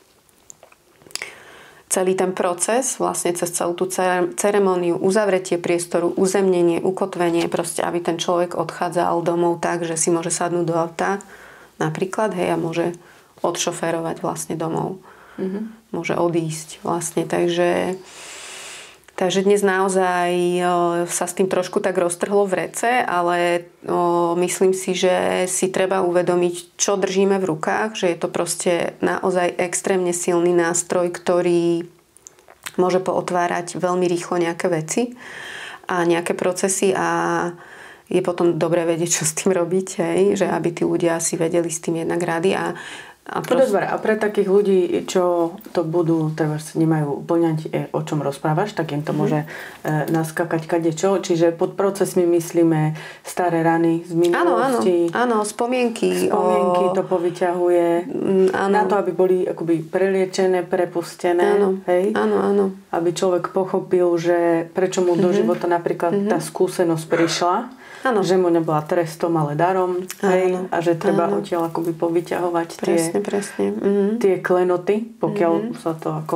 celý ten proces, vlastne cez celú tú ceremóniu, uzavretie priestoru, uzemnenie, ukotvenie, proste aby ten človek odchádzal domov tak, že si môže sadnúť do auta napríklad, hej, a môže odšoférovať vlastne domov. Mm-hmm. Môže odísť vlastne, takže Takže dnes naozaj sa s tým trošku tak roztrhlo v rece, ale myslím si, že si treba uvedomiť, čo držíme v rukách, že je to proste naozaj extrémne silný nástroj, ktorý môže pootvárať veľmi rýchlo nejaké veci a nejaké procesy a je potom dobre vedieť, čo s tým robiť, hej? Že aby tí ľudia si vedeli s tým jednak rady a A, prost... a pre takých ľudí, čo to budú, treba nemajú poňať, o čom rozprávaš, tak im to môže mm. naskakať kadečo. Čiže pod procesmi myslíme staré rany z minulosti. Áno, áno, spomienky. Spomienky o... to povyťahuje. Áno. Na to, aby boli akoby preliečené, prepustené. Áno, hej? áno, áno. Aby človek pochopil, že prečo mu mm-hmm. do života napríklad mm-hmm. tá skúsenosť prišla. Ano. Že mu nebola trestom, ale darom. Hej? A že treba ano. odtiaľ akoby povyťahovať presne, tie, presne. Mm-hmm. tie klenoty, pokiaľ mm-hmm. sa to ako...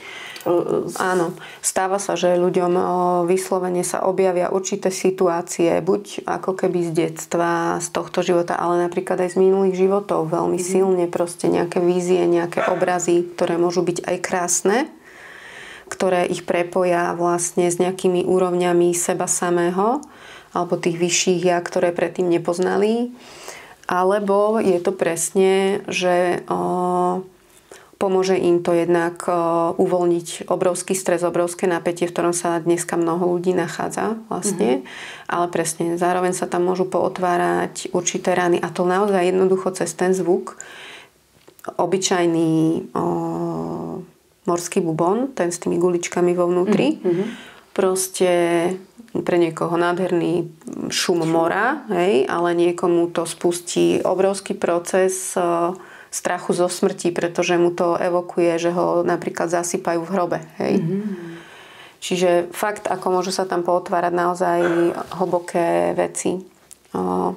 Áno. Stáva sa, že ľuďom vyslovene sa objavia určité situácie, buď ako keby z detstva, z tohto života, ale napríklad aj z minulých životov. Veľmi mm-hmm. silne proste nejaké vízie, nejaké obrazy, ktoré môžu byť aj krásne, ktoré ich prepoja vlastne s nejakými úrovňami seba samého, alebo tých vyšších ja, ktoré predtým nepoznali. Alebo je to presne, že o, pomôže im to jednak o, uvoľniť obrovský stres, obrovské napätie, v ktorom sa dneska mnoho ľudí nachádza vlastne. Mm-hmm. Ale presne, zároveň sa tam môžu pootvárať určité rany a to naozaj jednoducho cez ten zvuk. Obyčajný o, morský bubon, ten s tými guličkami vo vnútri. Mm-hmm. Proste pre niekoho nádherný šum mora, hej, ale niekomu to spustí obrovský proces uh, strachu zo smrti, pretože mu to evokuje, že ho napríklad zasypajú v hrobe. Hej. Mm-hmm. Čiže fakt, ako môžu sa tam pootvárať naozaj hlboké veci. Uh,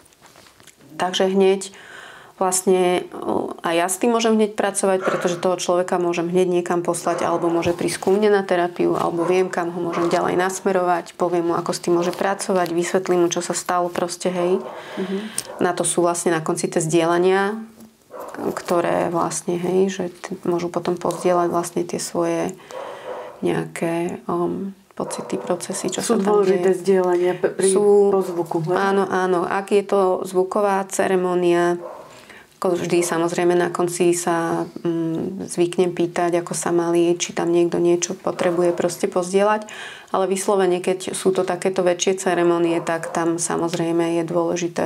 takže hneď vlastne aj ja s tým môžem hneď pracovať, pretože toho človeka môžem hneď niekam poslať, alebo môže prísť ku mne na terapiu, alebo viem, kam ho môžem ďalej nasmerovať, poviem mu, ako s tým môže pracovať, vysvetlím mu, čo sa stalo proste, hej. Mm-hmm. Na to sú vlastne na konci tie zdieľania, ktoré vlastne, hej, že môžu potom pozdieľať vlastne tie svoje nejaké um, pocity, procesy, čo sú sa tam deje. Sú dôležité zdieľania pri sú, pozvuku. Hej? Áno, áno. Ak je to zvuková ceremónia, ako vždy, samozrejme, na konci sa mm, zvyknem pýtať, ako sa mali, či tam niekto niečo potrebuje proste pozdieľať. Ale vyslovene, keď sú to takéto väčšie ceremonie, tak tam samozrejme je dôležité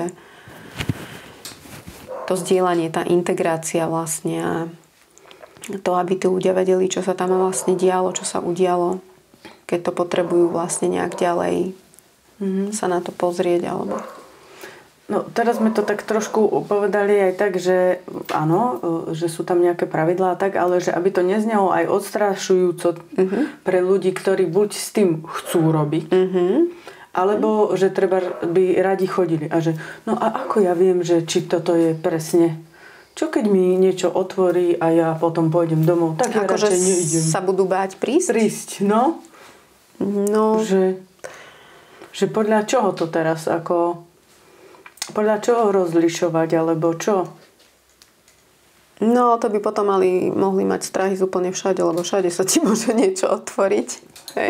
to zdieľanie, tá integrácia vlastne a to, aby tí ľudia vedeli, čo sa tam vlastne dialo, čo sa udialo, keď to potrebujú vlastne nejak ďalej mm-hmm. sa na to pozrieť alebo... No, teraz sme to tak trošku povedali aj tak, že áno, že sú tam nejaké pravidlá a tak, ale že aby to neznelo aj odstrašujúco uh-huh. pre ľudí, ktorí buď s tým chcú robiť, uh-huh. alebo uh-huh. že treba by radi chodili. A že, no a ako ja viem, že či toto je presne... Čo keď mi niečo otvorí a ja potom pôjdem domov, tak ja ako radšej neidem. Sa budú báť prísť? Prísť, no. No. Že, že podľa čoho to teraz ako... Podľa čoho rozlišovať, alebo čo? No, to by potom mali, mohli mať strahy úplne všade, lebo všade sa ti môže niečo otvoriť. Hej.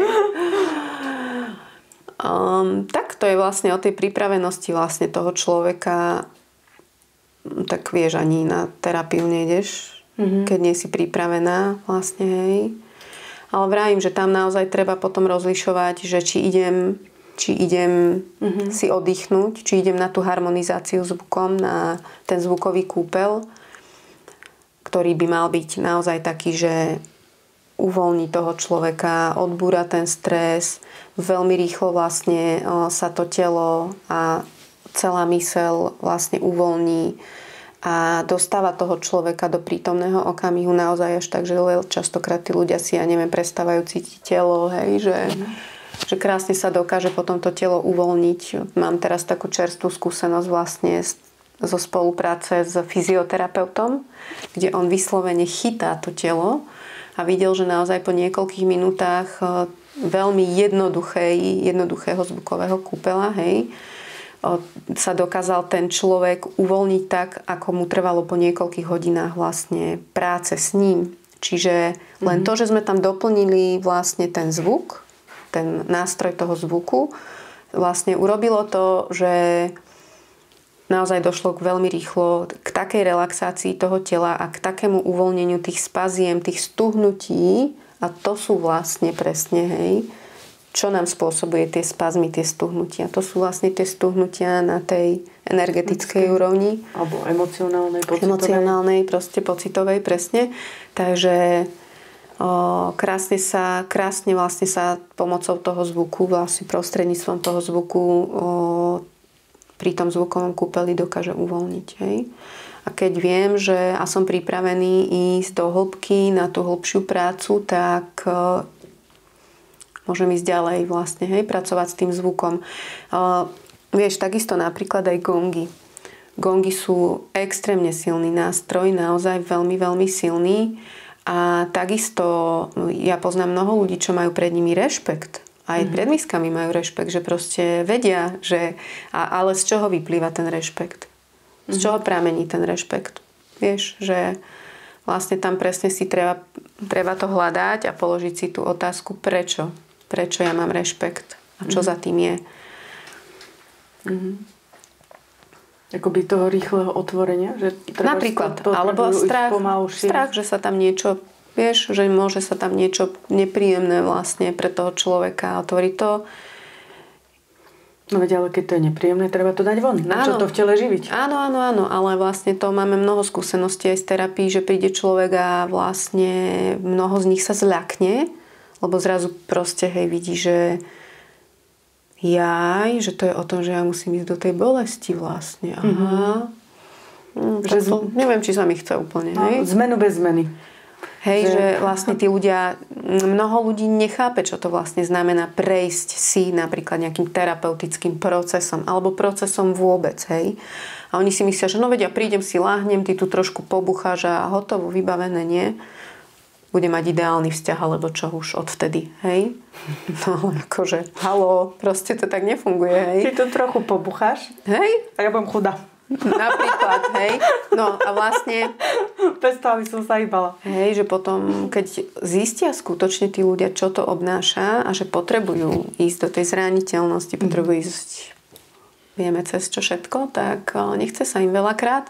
Um, tak to je vlastne o tej pripravenosti vlastne toho človeka. Tak vieš, ani na terapiu nejdeš, mm-hmm. keď nie si pripravená vlastne, hej. Ale vravím, že tam naozaj treba potom rozlišovať, že či idem... či idem uh-huh. si oddychnúť, či idem na tú harmonizáciu zvukom, na ten zvukový kúpel, ktorý by mal byť naozaj taký, že uvoľní toho človeka, odbúra ten stres, veľmi rýchlo vlastne sa to telo a celá myseľ vlastne uvoľní a dostáva toho človeka do prítomného okamihu naozaj až tak, že častokrát tí ľudia si, ja neviem, prestávajú cítiť telo, hej, že uh-huh. že krásne sa dokáže potom to telo uvoľniť. Mám teraz takú čerstvú skúsenosť vlastne zo spolupráce s fyzioterapeutom, kde on vyslovene chytá to telo a videl, že naozaj po niekoľkých minútach veľmi jednoduchej, jednoduchého zvukového kúpela, hej, sa dokázal ten človek uvoľniť tak, ako mu trvalo po niekoľkých hodinách vlastne práce s ním. Čiže len to, že sme tam doplnili vlastne ten zvuk, ten nástroj toho zvuku, vlastne urobilo to, že naozaj došlo k veľmi rýchlo k takej relaxácii toho tela a k takému uvoľneniu tých spaziem, tých stuhnutí, a to sú vlastne presne, hej, čo nám spôsobuje tie spazmy, tie stuhnutia. To sú vlastne tie stuhnutia na tej energetickej úrovni. Alebo emocionálnej, pocitovej. Emocionálnej, proste pocitovej, presne. Takže o, krásne sa, krásne vlastne sa pomocou toho zvuku, vlastne prostredníctvom toho zvuku o, pri tom zvukovom kúpeli dokáže uvoľniť. Hej. A keď viem, že a som pripravený ísť do hĺbky na tú hĺbšiu prácu, tak môžem ísť ďalej vlastne, hej, pracovať s tým zvukom. Uh, vieš, takisto napríklad aj gongy. Gongy sú extrémne silný nástroj, naozaj veľmi, veľmi silný. A takisto ja poznám mnoho ľudí, čo majú pred nimi rešpekt. Aj mm-hmm. pred miskami majú rešpekt, že proste vedia, že... A, ale z čoho vyplýva ten rešpekt? Z čoho pramení ten rešpekt? Vieš, že vlastne tam presne si treba, treba to hľadať a položiť si tú otázku, prečo? Prečo ja mám rešpekt? A čo mm. za tým je? Mm. Akoby toho rýchleho otvorenia? Že napríklad. To, to alebo strach, strach, že sa tam niečo, vieš, že môže sa tam niečo nepríjemné vlastne pre toho človeka otvoriť to. No veď, ale keď to je nepríjemné, treba to dať von. Na čo to v tele živiť? Áno, áno, áno, ale vlastne to máme mnoho skúseností aj z terapii, že príde človek a vlastne mnoho z nich sa zľakne, lebo zrazu proste, hej, vidí, že jaj, že to je o tom, že ja musím ísť do tej bolesti vlastne. Aha. Mm-hmm. Že to, neviem, či sa mi chce úplne, hej? No, zmenu bez zmeny. Hej, že... že vlastne tí ľudia, mnoho ľudí nechápe, čo to vlastne znamená prejsť si napríklad nejakým terapeutickým procesom alebo procesom vôbec, hej. A oni si myslia, že no veď ja prídem si, láhnem, ty tu trošku pobucháš a hotovo, vybavené, nie. Bude mať ideálny vzťah, alebo čo už odvtedy, hej. No ale akože, haló, proste to tak nefunguje, hej. Ty tu trochu pobucháš, hej. A ja budem chudá. Napríklad, hej. No a vlastne... Bez toho, aby som sa hýbala. Hej, že potom, keď zistia skutočne tí ľudia, čo to obnáša a že potrebujú ísť do tej zraniteľnosti, mm. potrebujú ísť, vieme cez čo všetko, tak nechce sa im veľakrát.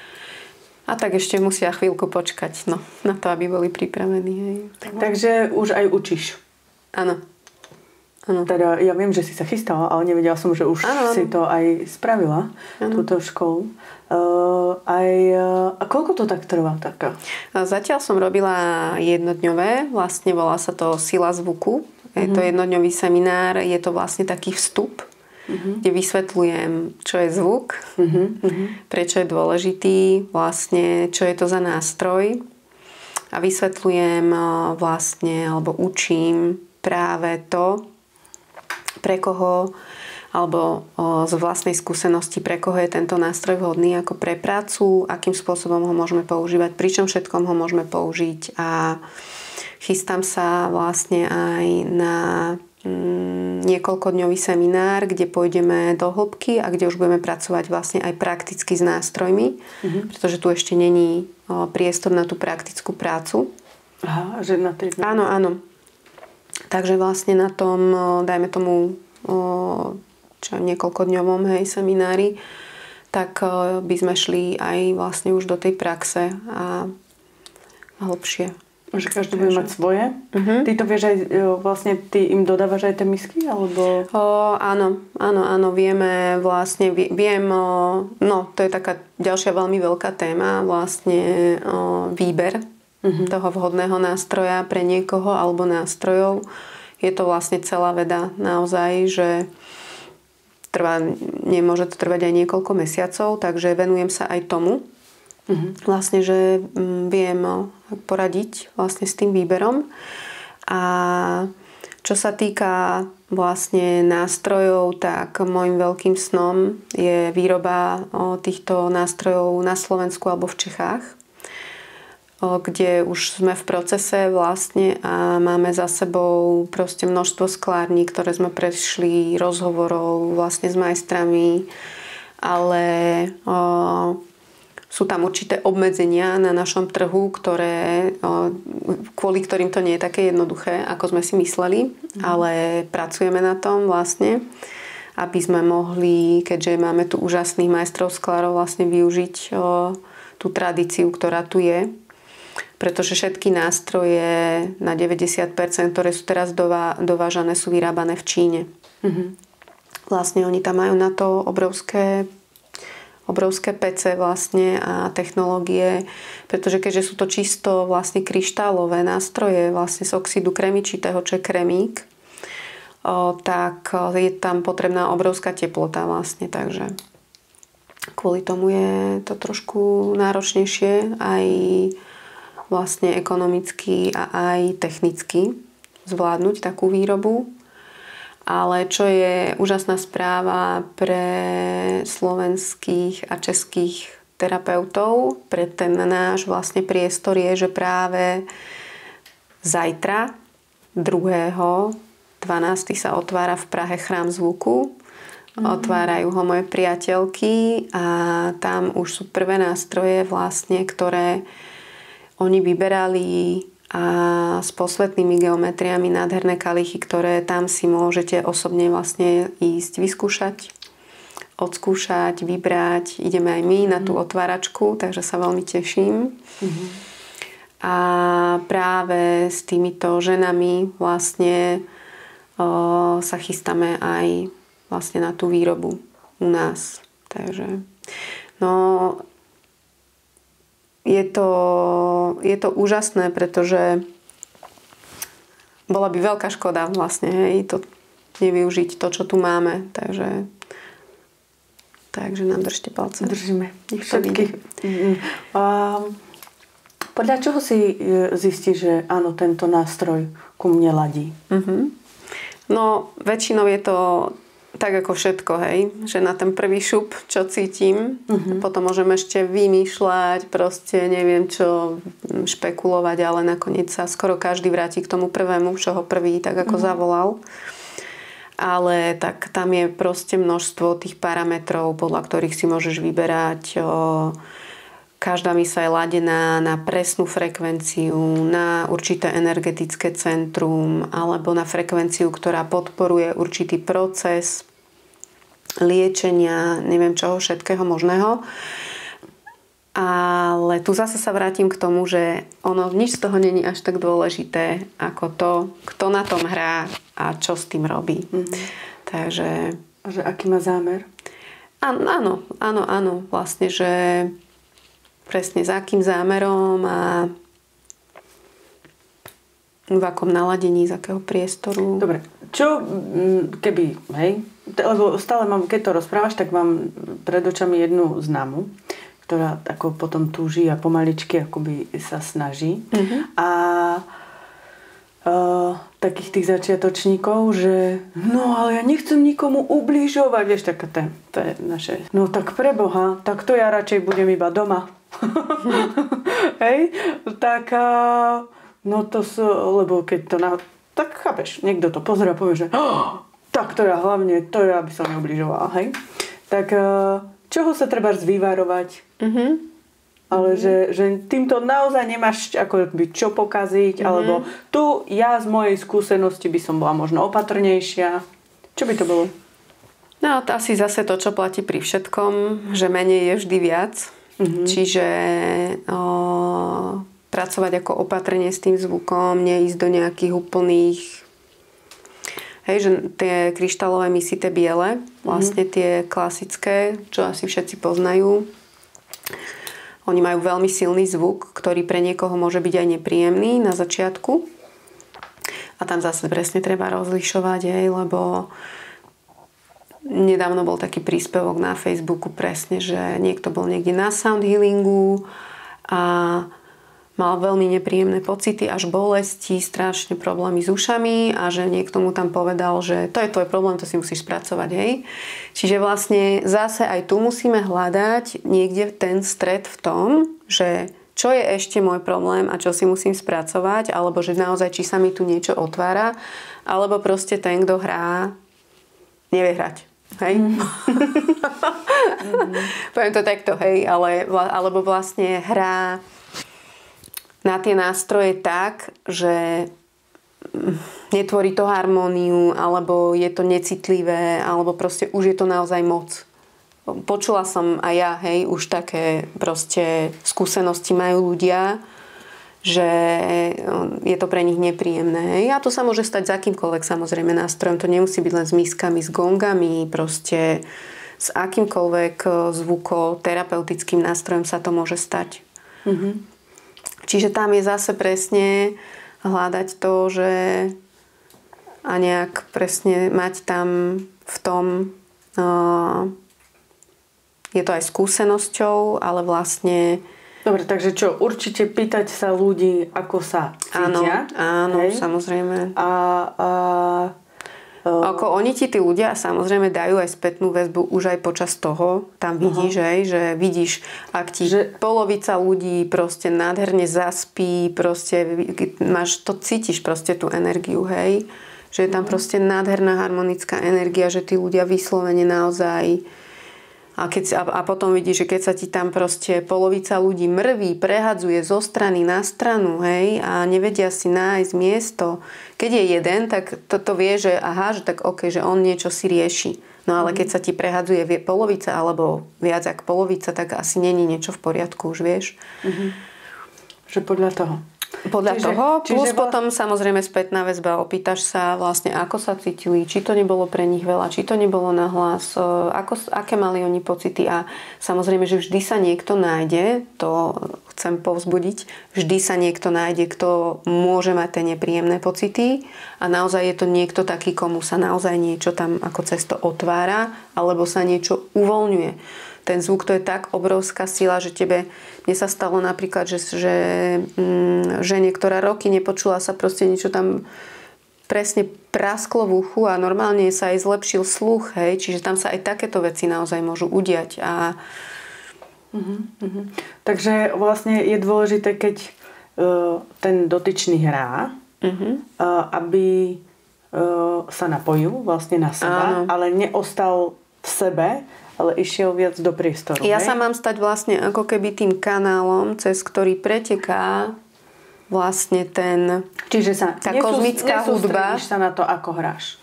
A tak ešte musia chvíľku počkať, no, na to, aby boli pripravení. Hej. Takže už aj učíš. Áno. Ano. Teda ja viem, že si sa chystala, ale nevedela som, že už ano, si to aj spravila, ano. Túto školu. Uh, aj, uh, a koľko to tak trvá? Taká? Zatiaľ som robila jednodňové, vlastne volá sa to Sila zvuku. Uh-huh. Je to jednodňový seminár, je to vlastne taký vstup, uh-huh. kde vysvetľujem, čo je zvuk, uh-huh. prečo je dôležitý, vlastne čo je to za nástroj a vysvetľujem vlastne, alebo učím práve to, pre koho, alebo o, z vlastnej skúsenosti, pre koho je tento nástroj vhodný ako pre prácu, akým spôsobom ho môžeme používať, pričom všetkom ho môžeme použiť. A chystám sa vlastne aj na mm, niekoľkodňový seminár, kde pôjdeme do hĺbky a kde už budeme pracovať vlastne aj prakticky s nástrojmi, mm-hmm. pretože tu ešte není o, priestor na tú praktickú prácu. Aha, že na tej... Áno, áno. Takže vlastne na tom, dajme tomu, čo niekoľkodňovom, hej, seminári, tak by sme šli aj vlastne už do tej praxe a hlbšie. Že každý bude mať svoje? Uh-huh. Ty to vieš aj, vlastne ty im dodávaš aj tie misky? Alebo... O, áno, áno, áno, vieme vlastne, viem, no, to je taká ďalšia veľmi veľká téma, vlastne o, výber uh-huh. toho vhodného nástroja pre niekoho alebo nástrojov. Je to vlastne celá veda naozaj, že trvá, nemôže to trvať aj niekoľko mesiacov, takže venujem sa aj tomu. Uh-huh. Vlastne, že viem poradiť vlastne s tým výberom. A Čo sa týka vlastne nástrojov, tak môjim veľkým snom je výroba týchto nástrojov na Slovensku alebo v Čechách, kde už sme v procese vlastne a máme za sebou proste množstvo sklární, ktoré sme prešli rozhovorov vlastne s majstrami, ale o, sú tam určité obmedzenia na našom trhu, ktoré, o, kvôli ktorým to nie je také jednoduché, ako sme si mysleli, mm. ale pracujeme na tom vlastne, aby sme mohli, keďže máme tu úžasných majstrov sklárov, vlastne využiť o, tú tradíciu, ktorá tu je. Pretože všetky nástroje na deväťdesiat percent, ktoré sú teraz dová, dovážané, sú vyrábané v Číne. Mm-hmm. Vlastne oni tam majú na to obrovské obrovské pece vlastne a technológie, pretože keďže sú to čisto vlastne kryštálové nástroje vlastne z oxidu kremičitého, čo je kremík, o, tak je tam potrebná obrovská teplota vlastne, takže kvôli tomu je to trošku náročnejšie aj vlastne ekonomicky a aj technicky zvládnuť takú výrobu. Ale čo je úžasná správa pre slovenských a českých terapeutov, pre ten náš vlastne priestor je, že práve zajtra, druhého dvanásteho sa otvára v Prahe Chrám zvuku. Mm. Otvárajú ho moje priateľky a tam už sú prvé nástroje vlastne, ktoré oni vyberali a s posvetnými geometriami nádherné kalichy, ktoré tam si môžete osobne vlastne ísť vyskúšať, odskúšať, vybrať. Ideme aj my na tú otváračku, takže sa veľmi teším. Mm-hmm. A práve s týmito ženami vlastne o, sa chystáme aj vlastne na tú výrobu u nás. Takže no Je to, je to úžasné, pretože bola by veľká škoda vlastne, hej, to nevyužiť to, čo tu máme. Takže, takže nám držte palce. Držíme. Všetky. A podľa čoho si zistí, že áno, tento nástroj ku mne ladí? Uh-huh. No, väčšinou je to tak ako všetko, hej, že na ten prvý šup, čo cítim, uh-huh. potom môžem ešte vymýšľať, proste neviem čo, špekulovať, ale nakoniec sa skoro každý vráti k tomu prvému, čo ho prvý tak ako uh-huh. zavolal. Ale tak tam je proste množstvo tých parametrov, podľa ktorých si môžeš vyberať. O, každá mysa je ladená na presnú frekvenciu, na určité energetické centrum alebo na frekvenciu, ktorá podporuje určitý proces liečenia, neviem čoho všetkého možného. Ale tu zase sa vrátim k tomu, že ono nič z toho není až tak dôležité ako to, kto na tom hrá a čo s tým robí. Mm-hmm. Takže... A že aký má zámer? Áno, áno, áno. Vlastne, že presne s akým zámerom a v akom naladení, z akého priestoru. Dobre, čo keby, hej, lebo stále mám, keď to rozprávaš, tak mám pred očami jednu známu, ktorá ako potom túži a pomaličky akoby sa snaží. Uh-huh. A uh, takých tých začiatočníkov, že no ale ja nechcem nikomu ubližovať, vieš, taká to, to je naše. No tak preboha, tak to ja radšej budem iba doma. Hej, tak uh, no to sú, lebo keď to na, tak chápeš, niekto to pozrie a povie, že oh, tak to ja hlavne, to ja by som neubližovala, hej. Tak uh, čoho sa treba vyvarovať? Uh-huh. Ale uh-huh. Že, že týmto naozaj nemáš ako by čo pokaziť, uh-huh. alebo tu ja z mojej skúsenosti by som bola možno opatrnejšia. Čo by to bolo? No to asi zase to, čo platí pri všetkom, že menej je vždy viac. Uh-huh. Čiže o, pracovať ako opatrne s tým zvukom, neísť do nejakých úplných. Hej, že tie kryštálové misy, tie biele, vlastne mm. tie klasické, čo asi všetci poznajú, oni majú veľmi silný zvuk, ktorý pre niekoho môže byť aj nepríjemný na začiatku. A tam zase presne treba rozlišovať, hej, lebo nedávno bol taký príspevok na Facebooku presne, že niekto bol niekde na sound healingu a mal veľmi nepríjemné pocity, až bolesti, strašne problémy s ušami a že niekto mu tam povedal, že to je tvoj problém, to si musíš spracovať, hej. Čiže vlastne zase aj tu musíme hľadať niekde ten stred v tom, že čo je ešte môj problém a čo si musím spracovať, alebo že naozaj, či sa mi tu niečo otvára, alebo proste ten, kto hrá, nevie hrať. Hej? Mm. Poviem to takto, hej, ale, alebo vlastne hrá na tie nástroje tak, že netvorí to harmóniu, alebo je to necitlivé, alebo proste už je to naozaj moc. Počula som aj ja, hej, už také proste skúsenosti majú ľudia, že je to pre nich nepríjemné. Hej. A to sa môže stať s akýmkoľvek samozrejme nástrojom. To nemusí byť len s miskami, s gongami, proste s akýmkoľvek zvukoterapeutickým nástrojom sa to môže stať. Mm-hmm. Čiže tam je zase presne hľadať to, že a nejak presne mať tam v tom uh, je to aj skúsenosťou, ale vlastne dobre, takže čo? Určite pýtať sa ľudí, ako sa cítia. Áno, áno, samozrejme. A, a Ako oni ti, tí ľudia, samozrejme dajú aj spätnú väzbu už aj počas toho. Tam vidíš, hej, že vidíš, ak ti že... polovica ľudí proste nádherne zaspí, proste máš, to cítiš proste tú energiu, hej. Že je tam proste nádherná harmonická energia, že tí ľudia vyslovene naozaj... A, keď, a, a potom vidíš, že keď sa ti tam proste polovica ľudí mrví, prehadzuje zo strany na stranu, hej, a nevedia si nájsť miesto. Keď je jeden, tak toto vie, že aha, že tak ok, že on niečo si rieši. No ale keď sa ti prehadzuje polovica alebo viac ako polovica, tak asi není niečo v poriadku, už vieš. Mhm. Že podľa toho. Podľa čiže, toho, plus čiže potom samozrejme spätná väzba, opýtaš sa vlastne, ako sa cítili, či to nebolo pre nich veľa, či to nebolo nahlas, ako, aké mali oni pocity a samozrejme, že vždy sa niekto nájde, to chcem povzbudiť, vždy sa niekto nájde, kto môže mať tie nepríjemné pocity a naozaj je to niekto taký, komu sa naozaj niečo tam ako cesto otvára alebo sa niečo uvoľňuje. Ten zvuk, to je tak obrovská sila, že tebe, mne sa stalo napríklad, že, že mm, žene, ktorá roky nepočula sa proste niečo tam presne prasklo v uchu a normálne sa aj zlepšil sluch, hej, čiže tam sa aj takéto veci naozaj môžu udiať. A... Uh-huh, uh-huh. Takže vlastne je dôležité, keď uh, ten dotyčný hrá, uh-huh. uh, aby uh, sa napojil vlastne na seba, áno. Ale neostal v sebe, ale išiel viac do priestoru. Ja hej? sa mám stať vlastne ako keby tým kanálom, cez ktorý preteká vlastne ten... Čiže sa tá kozmická hudba. Nesústredíš sa na to, ako hráš.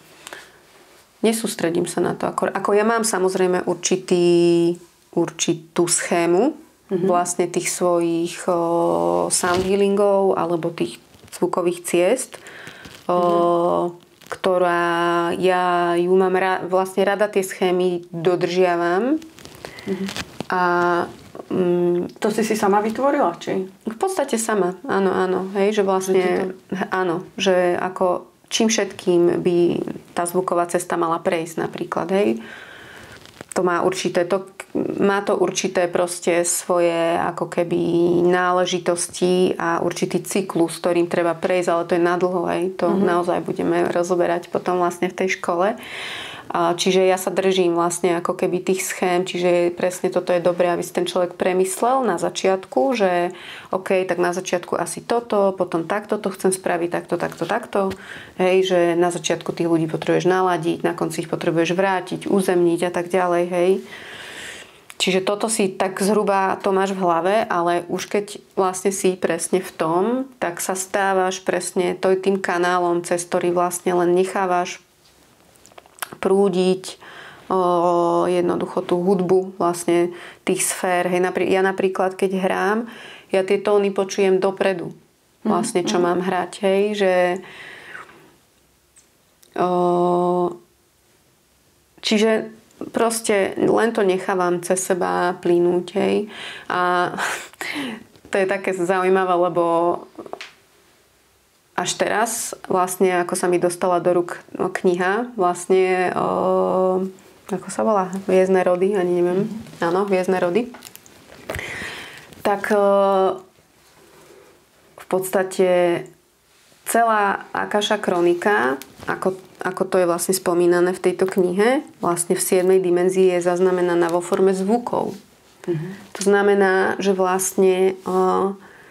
Nesústredím sa na to. Ako, ako ja mám samozrejme určitý, určitú schému mm-hmm. vlastne tých svojich o, sound healingov alebo tých zvukových ciest. O, mm-hmm. ktorá ja ju mám ra- vlastne rada tie schémy dodržiavam. Mm-hmm. A mm, to si si sama vytvorila, či? V podstate sama, áno, áno. Hej, že vlastne, to... áno, že ako čím všetkým by tá zvuková cesta mala prejsť napríklad, hej. To má určité, to, má to určité proste svoje ako keby náležitosti a určitý cyklus, ktorým treba prejsť, ale to je nadlho, hej. To mm-hmm. naozaj budeme rozoberať potom vlastne v tej škole. Čiže ja sa držím vlastne ako keby tých schém, čiže presne toto je dobré, aby si ten človek premyslel na začiatku, že OK, tak na začiatku asi toto, potom takto to chcem spraviť, takto, takto, takto. Hej, že na začiatku tých ľudí potrebuješ naladiť, na konci ich potrebuješ vrátiť, uzemniť a tak ďalej, hej. Čiže toto si tak zhruba to máš v hlave, ale už keď vlastne si presne v tom, tak sa stávaš presne tým kanálom, cez ktorý vlastne len nechávaš prúdiť o, jednoducho tú hudbu vlastne tých sfér. Hej, napr- ja napríklad, keď hrám, ja tie tóny počujem dopredu. Vlastne, čo mm. mám hrať. Hej, že o, čiže proste len to nechávam cez seba plynúť. Hej. A to je také zaujímavé, lebo až teraz, vlastne, ako sa mi dostala do rúk no, kniha, vlastne, o, ako sa volá? Hviezdne rody, ani neviem. Mm. Áno, Hviezdne rody. Tak o, podstate celá Akasha kronika, ako, ako to je vlastne spomínané v tejto knihe, vlastne v siedmej dimenzii je zaznamenaná vo forme zvukov. Mm-hmm. To znamená, že vlastne uh,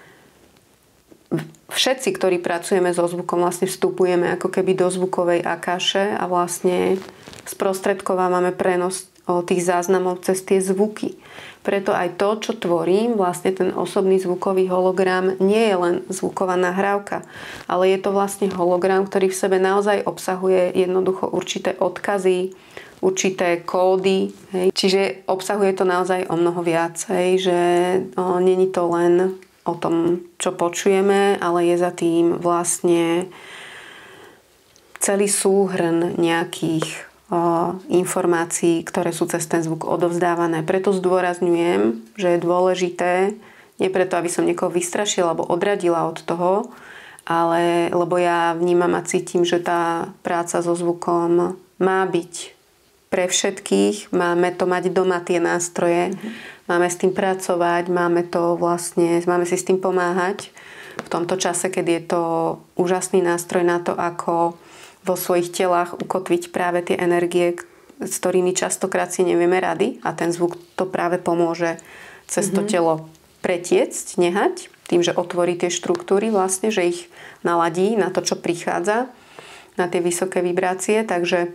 všetci, ktorí pracujeme so zvukom, vlastne vstupujeme ako keby do zvukovej Akaše a vlastne sprostredkovávame prenos tých záznamov cez tie zvuky. Preto aj to, čo tvorím, vlastne ten osobný zvukový hologram, nie je len zvuková nahrávka, ale je to vlastne hologram, ktorý v sebe naozaj obsahuje jednoducho určité odkazy, určité kódy. Hej. Čiže obsahuje to naozaj o mnoho viac. Hej, že o, není to len o tom, čo počujeme, ale je za tým vlastne celý súhrn nejakých informácií, ktoré sú cez ten zvuk odovzdávané. Preto zdôrazňujem, že je dôležité, nie preto, aby som niekoho vystrašila alebo odradila od toho, ale lebo ja vnímam a cítim, že tá práca so zvukom má byť pre všetkých, máme to mať doma tie nástroje, mm-hmm. máme s tým pracovať, máme to vlastne, máme si s tým pomáhať v tomto čase, keď je to úžasný nástroj na to, ako vo svojich telách ukotviť práve tie energie, s ktorými častokrát si nevieme rady a ten zvuk to práve pomôže cez to mm-hmm. telo pretiecť, nehať, tým, že otvorí tie štruktúry vlastne, že ich naladí na to, čo prichádza, na tie vysoké vibrácie, takže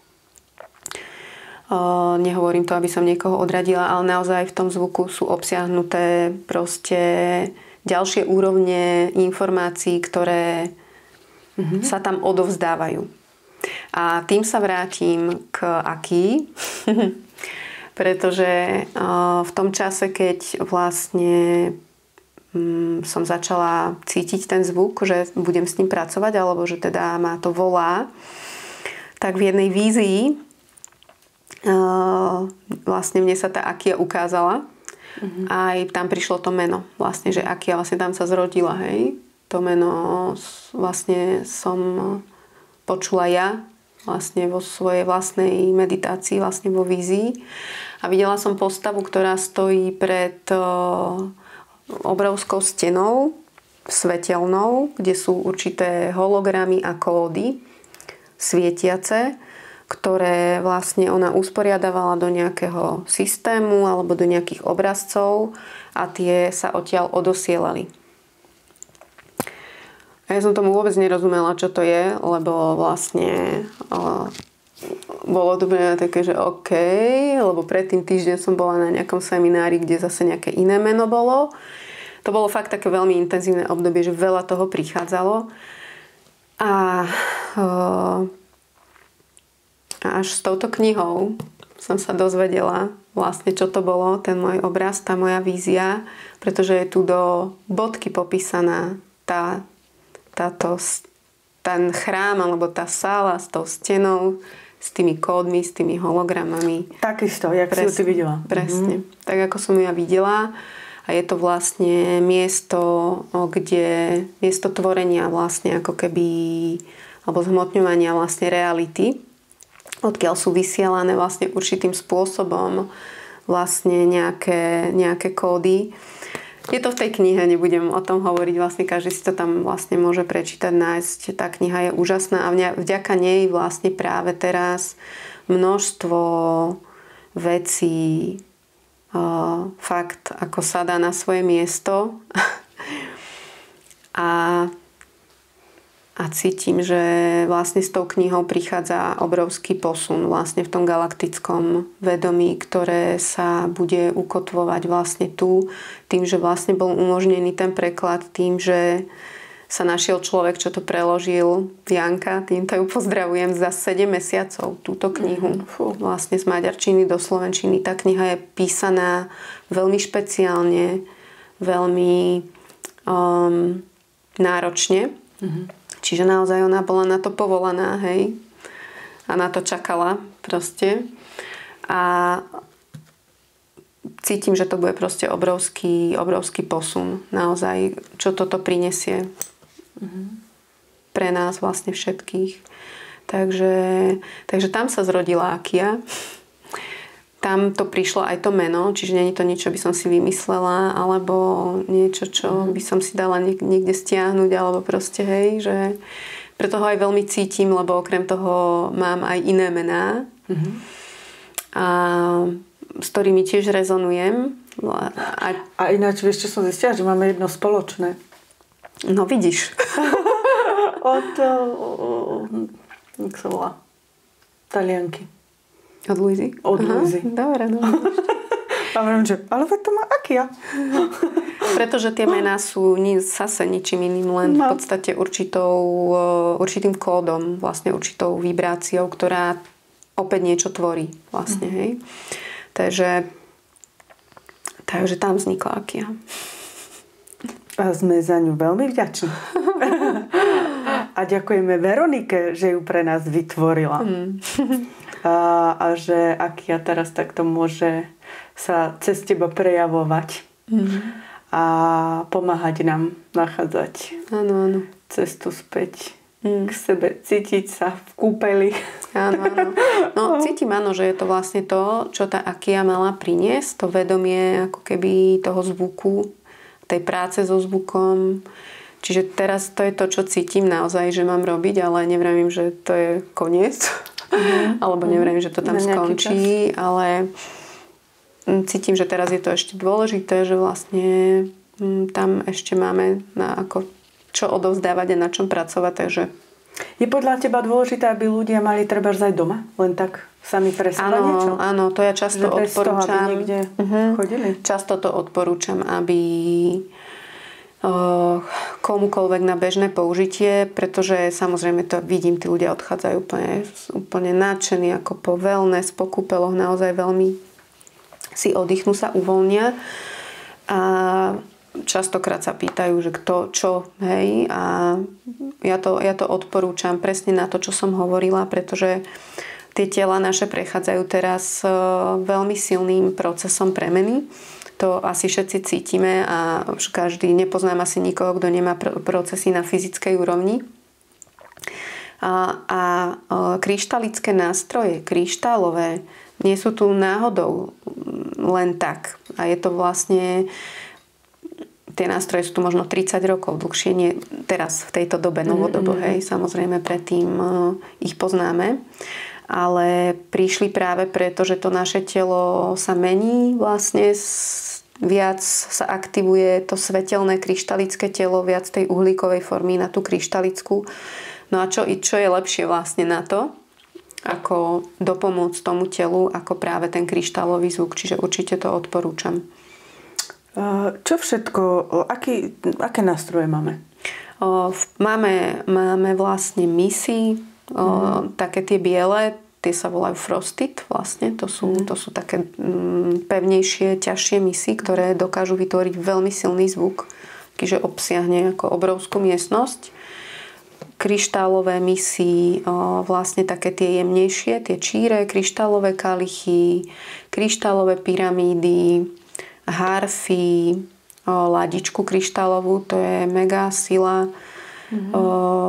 uh, nehovorím to, aby som niekoho odradila, ale naozaj v tom zvuku sú obsiahnuté proste ďalšie úrovne informácií, ktoré Mm-hmm. sa tam odovzdávajú. A tým sa vrátim k Akii, pretože v tom čase, keď vlastne som začala cítiť ten zvuk, že budem s ním pracovať, alebo že teda ma to volá, tak v jednej vízii vlastne mne sa tá Akia ukázala. Mm-hmm. Aj tam prišlo to meno. Vlastne, že Akia vlastne tam sa zrodila, hej. To meno vlastne som počula ja vlastne vo svojej vlastnej meditácii, vlastne vo vízii. A videla som postavu, ktorá stojí pred obrovskou stenou svetelnou, kde sú určité hologramy a kódy svietiace, ktoré vlastne ona usporiadavala do nejakého systému alebo do nejakých obrazcov a tie sa odtiaľ odosielali. A ja som tomu vôbec nerozumela, čo to je, lebo vlastne o, bolo to pre také, že OK, lebo predtým týždeň som bola na nejakom seminári, kde zase nejaké iné meno bolo. To bolo fakt také veľmi intenzívne obdobie, že veľa toho prichádzalo. A, o, a až s touto knihou som sa dozvedela vlastne, čo to bolo, ten môj obraz, tá moja vízia, pretože je tu do bodky popísaná tá táto, ten chrám alebo tá sála s tou stenou, s tými kódmi, s tými hologramami. Takisto, jak presne, si ju ty videla. Presne. Mm-hmm. Tak ako som ju ja videla. A je to vlastne miesto, kde miesto tvorenia vlastne ako keby alebo zhmotňovania vlastne reality, odkiaľ sú vysielané vlastne určitým spôsobom vlastne nejaké, nejaké kódy. Je to v tej knihe, nebudem o tom hovoriť, vlastne každý si to tam vlastne môže prečítať, nájsť. Tá kniha je úžasná a vďaka nej vlastne práve teraz množstvo vecí uh, fakt ako sa dá na svoje miesto a a cítim, že vlastne s tou knihou prichádza obrovský posun vlastne v tom galaktickom vedomí, ktoré sa bude ukotvovať vlastne tu, tým, že vlastne bol umožnený ten preklad, tým, že sa našiel človek, čo to preložil, Janka, týmto ju pozdravujem, za sedem mesiacov túto knihu. Fú, vlastne z maďarčiny do slovenčiny. Tá kniha je písaná veľmi špeciálne, veľmi um, náročne. Mm-hmm. Čiže naozaj ona bola na to povolaná, hej. A na to čakala proste. A cítim, že to bude proste obrovský, obrovský posun. Naozaj, čo toto prinesie mm-hmm. pre nás vlastne všetkých. Takže, takže tam sa zrodila Akia. tam to prišlo aj to meno, čiže nie je to niečo, by som si vymyslela, alebo niečo, čo by som si dala niekde stiahnuť, alebo proste, hej, že preto ho aj veľmi cítim, lebo okrem toho mám aj iné mená, mm-hmm. a s ktorými tiež rezonujem. A, a ináč, vieš, čo som zistila, že máme jedno spoločné. No vidíš. Od, jak sa volá? Talianky. Od Luizy? Od Luizy. Dobre, no. A viem, že, ale to má Akia. Pretože tie mená sú ni, zase ničím iným, len no. v podstate určitou, určitým kódom, vlastne určitou vibráciou, ktorá opäť niečo tvorí. Vlastne, mm. hej. Takže, takže tam vznikla Akia. A sme za ňu veľmi vďační. A ďakujeme Veronike, že ju pre nás vytvorila. Mm. A, a že Akia teraz takto môže sa cez teba prejavovať. Mm. A pomáhať nám nachádzať áno, áno. cestu späť mm. k sebe. Cítiť sa v kúpeli. Áno, áno. No cítim áno, že je to vlastne to, čo tá Akia mala priniesť. To vedomie ako keby toho zvuku, tej práce so zvukom. Čiže teraz to je to, čo cítim naozaj, že mám robiť, ale nevravím, že to je koniec. Mm. Alebo nevravím, že to tam skončí, ale cítim, že teraz je to ešte dôležité, že vlastne tam ešte máme na ako čo odovzdávať a na čom pracovať, takže... Je podľa teba dôležité, aby ľudia mali trebárs aj doma? Len tak sami pre seba áno, niečo? Áno, to ja často že odporúčam. Toho, aby niekde uh-huh. chodili? Často to odporúčam, aby uh, komukoľvek na bežné použitie, pretože samozrejme to vidím, tí ľudia odchádzajú úplne, úplne nadšení, ako po wellness, po kúpeloch, naozaj veľmi si oddychnú, sa uvoľnia a častokrát sa pýtajú, že kto, čo, hej, a ja to, ja to odporúčam presne na to, čo som hovorila, pretože tie tela naše prechádzajú teraz veľmi silným procesom premeny. To asi všetci cítime a už každý, nepoznám asi nikoho, kto nemá procesy na fyzickej úrovni. A, a kryštalické nástroje, kryštálové, nie sú tu náhodou len tak. A je to vlastne... Tie nástroje sú tu možno tridsať rokov dlhšie, nie teraz v tejto dobe novodobo, mm-hmm. hej, samozrejme predtým uh, ich poznáme, ale prišli práve preto, že to naše telo sa mení, vlastne viac sa aktivuje to svetelné kryštalické telo, viac tej uhlíkovej formy na tú kryštalickú. No a čo, čo je lepšie vlastne na to, ako dopomôcť tomu telu, ako práve ten kryštálový zvuk, čiže určite to odporúčam. Čo všetko, aký, aké nástroje máme? O, máme, máme vlastne misy, o, mm. také tie biele, tie sa volajú frosted vlastne, to sú, mm. to sú také mm, pevnejšie, ťažšie misy, ktoré dokážu vytvoriť veľmi silný zvuk, keďže obsiahne ako obrovskú miestnosť. Kryštálové misy, o, vlastne také tie jemnejšie, tie číre, kryštálové kalichy, kryštálové pyramídy, harfy, o, ladičku kryštálovú, to je mega sila. Mm-hmm. O,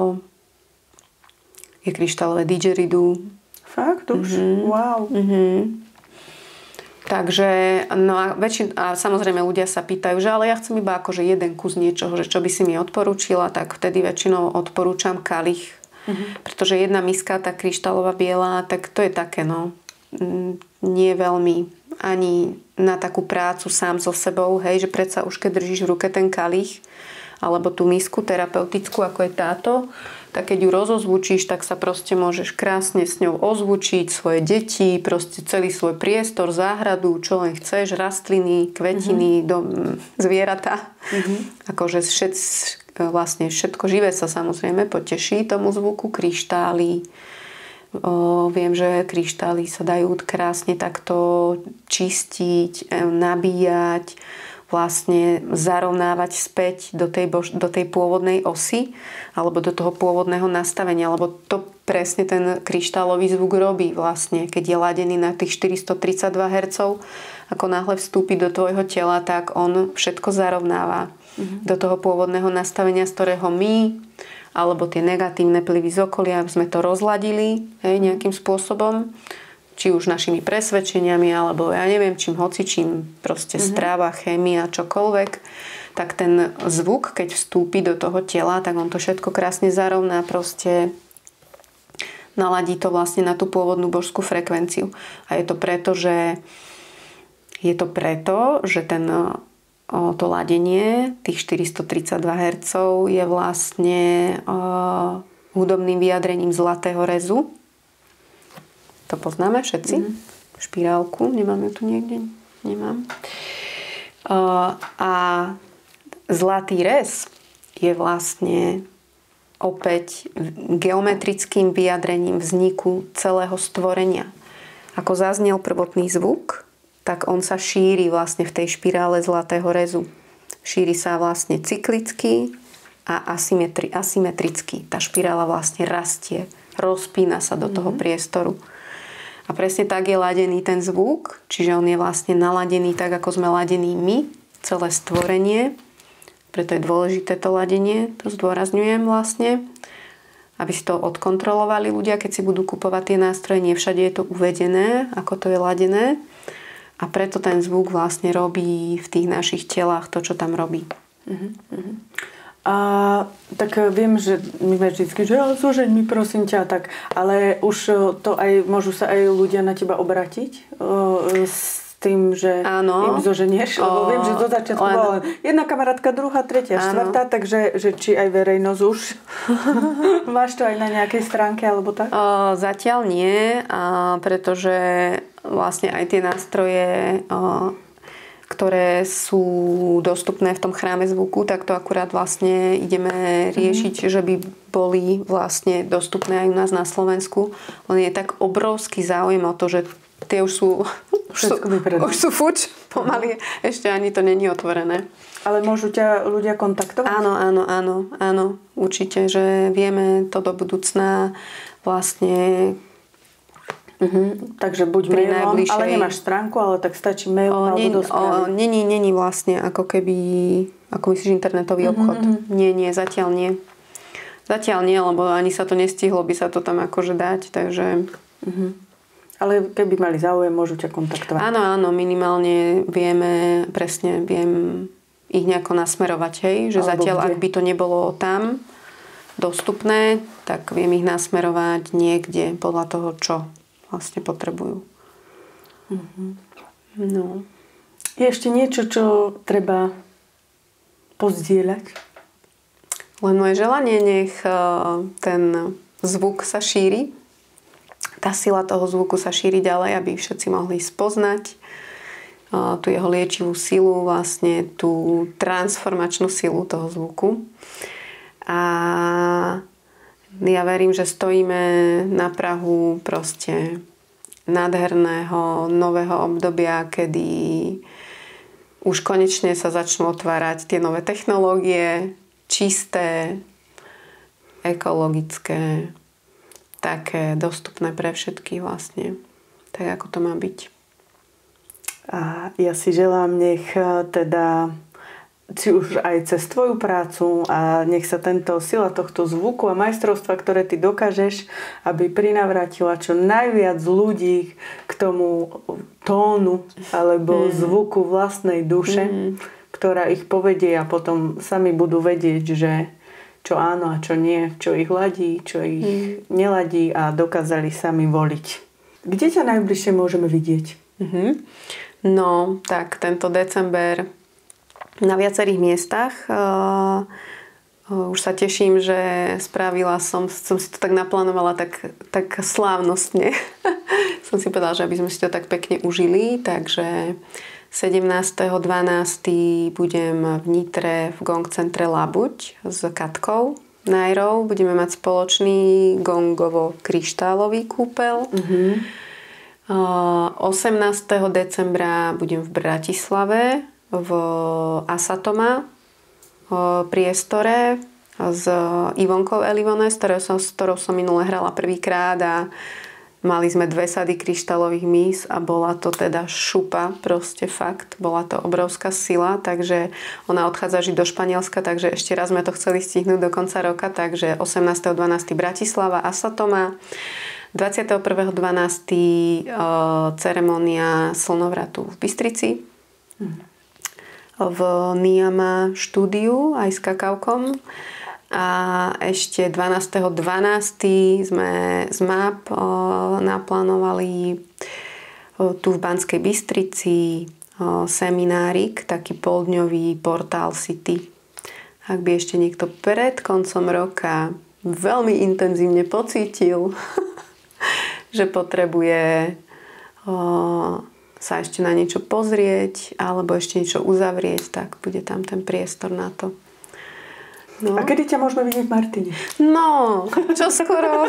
je kryštálové didgeridoo. Fakt už? Mm-hmm. Wow. Mm-hmm. Takže, no a, väčšin, a samozrejme ľudia sa pýtajú, že ale ja chcem iba akože jeden kus niečoho, že čo by si mi odporúčila, tak vtedy väčšinou odporúčam kalich. Mm-hmm. Pretože jedna miska, tá kryštálová biela, tak to je také, no, nie veľmi ani na takú prácu sám so sebou, hej, že predsa už keď držíš v ruke ten kalich alebo tú misku terapeutickú, ako je táto, tak keď ju rozozvučíš, tak sa proste môžeš krásne s ňou ozvučiť svoje deti, proste celý svoj priestor, záhradu, čo len chceš, rastliny, kvetiny, mm-hmm. dom, zvieratá. Mm-hmm. Akože všet, vlastne všetko živé sa samozrejme poteší tomu zvuku, kryštály. O, viem, že kryštály sa dajú krásne takto čistiť, nabíjať, vlastne zarovnávať späť do tej, bož, do tej pôvodnej osy alebo do toho pôvodného nastavenia, lebo to presne ten kryštálový zvuk robí vlastne, keď je ladený na tých štyristotridsaťdva hertzov, ako náhle vstúpi do tvojho tela, tak on všetko zarovnáva mm-hmm. do toho pôvodného nastavenia, z ktorého my alebo tie negatívne vplyvy z okolia, sme to rozladili, hej, nejakým spôsobom. či už našimi presvedčeniami, alebo ja neviem čím, hoci čím, proste mm-hmm. strava, chémia, čokoľvek, tak ten zvuk, keď vstúpi do toho tela, tak on to všetko krásne zarovná, proste naladí to vlastne na tú pôvodnú božskú frekvenciu. A je to preto, že je to preto, že ten, to ladenie tých štyristotridsaťdva hertzov je vlastne uh, hudobným vyjadrením zlatého rezu. To poznáme všetci. Mm. Špirálku. Nemám ju tu niekde? Nemám. Uh, a zlatý rez je vlastne opäť geometrickým vyjadrením vzniku celého stvorenia. Ako zaznel prvotný zvuk, tak on sa šíri vlastne v tej špirále zlatého rezu. Šíri sa vlastne cyklicky a asymetri- asymetricky. Tá špirála vlastne rastie, rozpína sa do toho mm-hmm. priestoru. A presne tak je ladený ten zvuk, čiže on je vlastne naladený tak, ako sme ladení my, celé stvorenie. Preto je dôležité to ladenie, to zdôrazňujem vlastne, aby si to odkontrolovali ľudia, keď si budú kupovať tie nástroje. Nie všade je to uvedené, ako to je ladené. A preto ten zvuk vlastne robí v tých našich telách to, čo tam robí. Uh-huh. A tak viem, že my vždycky, že zúžeň mi prosím ťa, tak, ale už to aj, môžu sa aj ľudia na teba obrátiť s tým, že áno. im zoženieš. Lebo viem, že do začiatku bola jedna kamarátka, druhá, tretia, áno. štvrtá, takže že či aj verejnosť už máš to aj na nejakej stránke alebo tak? O, zatiaľ nie, a pretože vlastne aj tie nástroje, o, ktoré sú dostupné v tom chráme zvuku, tak to akurát vlastne ideme riešiť, mm. že by boli vlastne dostupné aj u nás na Slovensku. Len je tak obrovský záujem o to, že tie už sú, už sú, už sú fuč, pomaly, ešte ani to není otvorené. Ale môžu ťa ľudia kontaktovať? Áno, áno, áno, áno, určite, že vieme to do budúcna vlastne uh-huh. Takže buď mailom, najbližšej... ale nemáš stránku, ale tak stačí mail o, alebo do správy. Není, není vlastne ako keby, ako myslíš, internetový obchod. Uh-huh. Nie, nie, zatiaľ nie. Zatiaľ nie, lebo ani sa to nestihlo, by sa to tam akože dať, takže... Uh-huh. Ale keby mali záujem, môžu ťa kontaktovať. Áno, áno, minimálne vieme, presne viem ich nejako nasmerovať, hej, že alebo zatiaľ, kde? Ak by to nebolo tam dostupné, tak viem ich nasmerovať niekde podľa toho, čo vlastne potrebujú. Mm-hmm. No. Je ešte niečo, čo treba pozdieľať? Len moje želanie, nech ten zvuk sa šíri. Tá sila toho zvuku sa šíri ďalej, aby všetci mohli spoznať tú jeho liečivú silu, vlastne tú transformačnú silu toho zvuku. A ja verím, že stojíme na prahu proste nádherného nového obdobia, kedy už konečne sa začnú otvárať tie nové technológie, čisté, ekologické, také dostupné pre všetkých vlastne. Tak ako to má byť. A ja si želám, nech teda či už aj cez tvoju prácu a nech sa tento sila tohto zvuku a majstrovstva, ktoré ty dokážeš, aby prinavrátila čo najviac ľudí k tomu tónu alebo mm. zvuku vlastnej duše, mm. ktorá ich povedie a potom sami budú vedieť, že čo áno a čo nie, čo ich ladí, čo ich mm. neladí a dokázali sami voliť. Kde ťa najbližšie môžeme vidieť? Mm-hmm. No, tak tento december na viacerých miestach. Uh, uh, už sa teším, že spravila som, som si to tak naplánovala tak, tak slávnostne. Som si povedala, že aby sme si to tak pekne užili, takže sedemnásteho decembra budem v Nitre v Gong centre Labuť s Katkou Najrou. Budeme mať spoločný gongovo-kryštálový kúpel. Mm-hmm. osemnásteho decembra budem v Bratislave v Asatoma priestore s Ivonkou Elivone, s ktorou som, s ktorou som minule hrala prvýkrát a mali sme dve sady kryštálových mís a bola to teda šupa, proste fakt. Bola to obrovská sila, takže ona odchádza žiť do Španielska, takže ešte raz sme to chceli stihnúť do konca roka, takže osemnásteho decembra Bratislava, Asatoma. dvadsiateho prvého decembra ceremonia slnovratu v Bystrici. Mm. V Niyama štúdiu aj s kakaukom. A ešte dvanásteho decembra sme z em á pé naplánovali tu v Banskej Bystrici seminárik, taký poldňový Portal City. Ak by ešte niekto pred koncom roka veľmi intenzívne pocítil, že potrebuje sa ešte na niečo pozrieť alebo ešte niečo uzavrieť, tak bude tam ten priestor na to. No. A kedy ťa môžeme vidieť v Martine? No, čo skoro.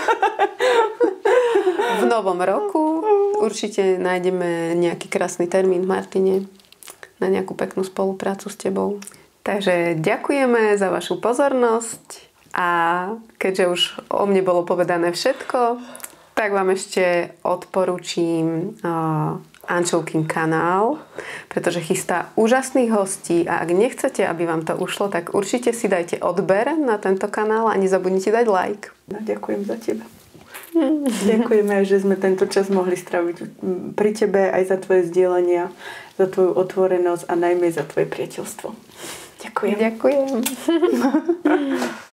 V novom roku určite nájdeme nejaký krásny termín v Martine na nejakú peknú spoluprácu s tebou. Takže ďakujeme za vašu pozornosť a keďže už o mne bolo povedané všetko, tak vám ešte odporúčim uh, Ančelkin kanál, pretože chystá úžasných hostí a ak nechcete, aby vám to ušlo, tak určite si dajte odber na tento kanál a nezabudnite dať like. No, ďakujem za teba. Ďakujeme, že sme tento čas mohli straviť pri tebe, aj za tvoje zdieľania, za tvoju otvorenosť a najmä za tvoje priateľstvo. Ďakujem. Ďakujem.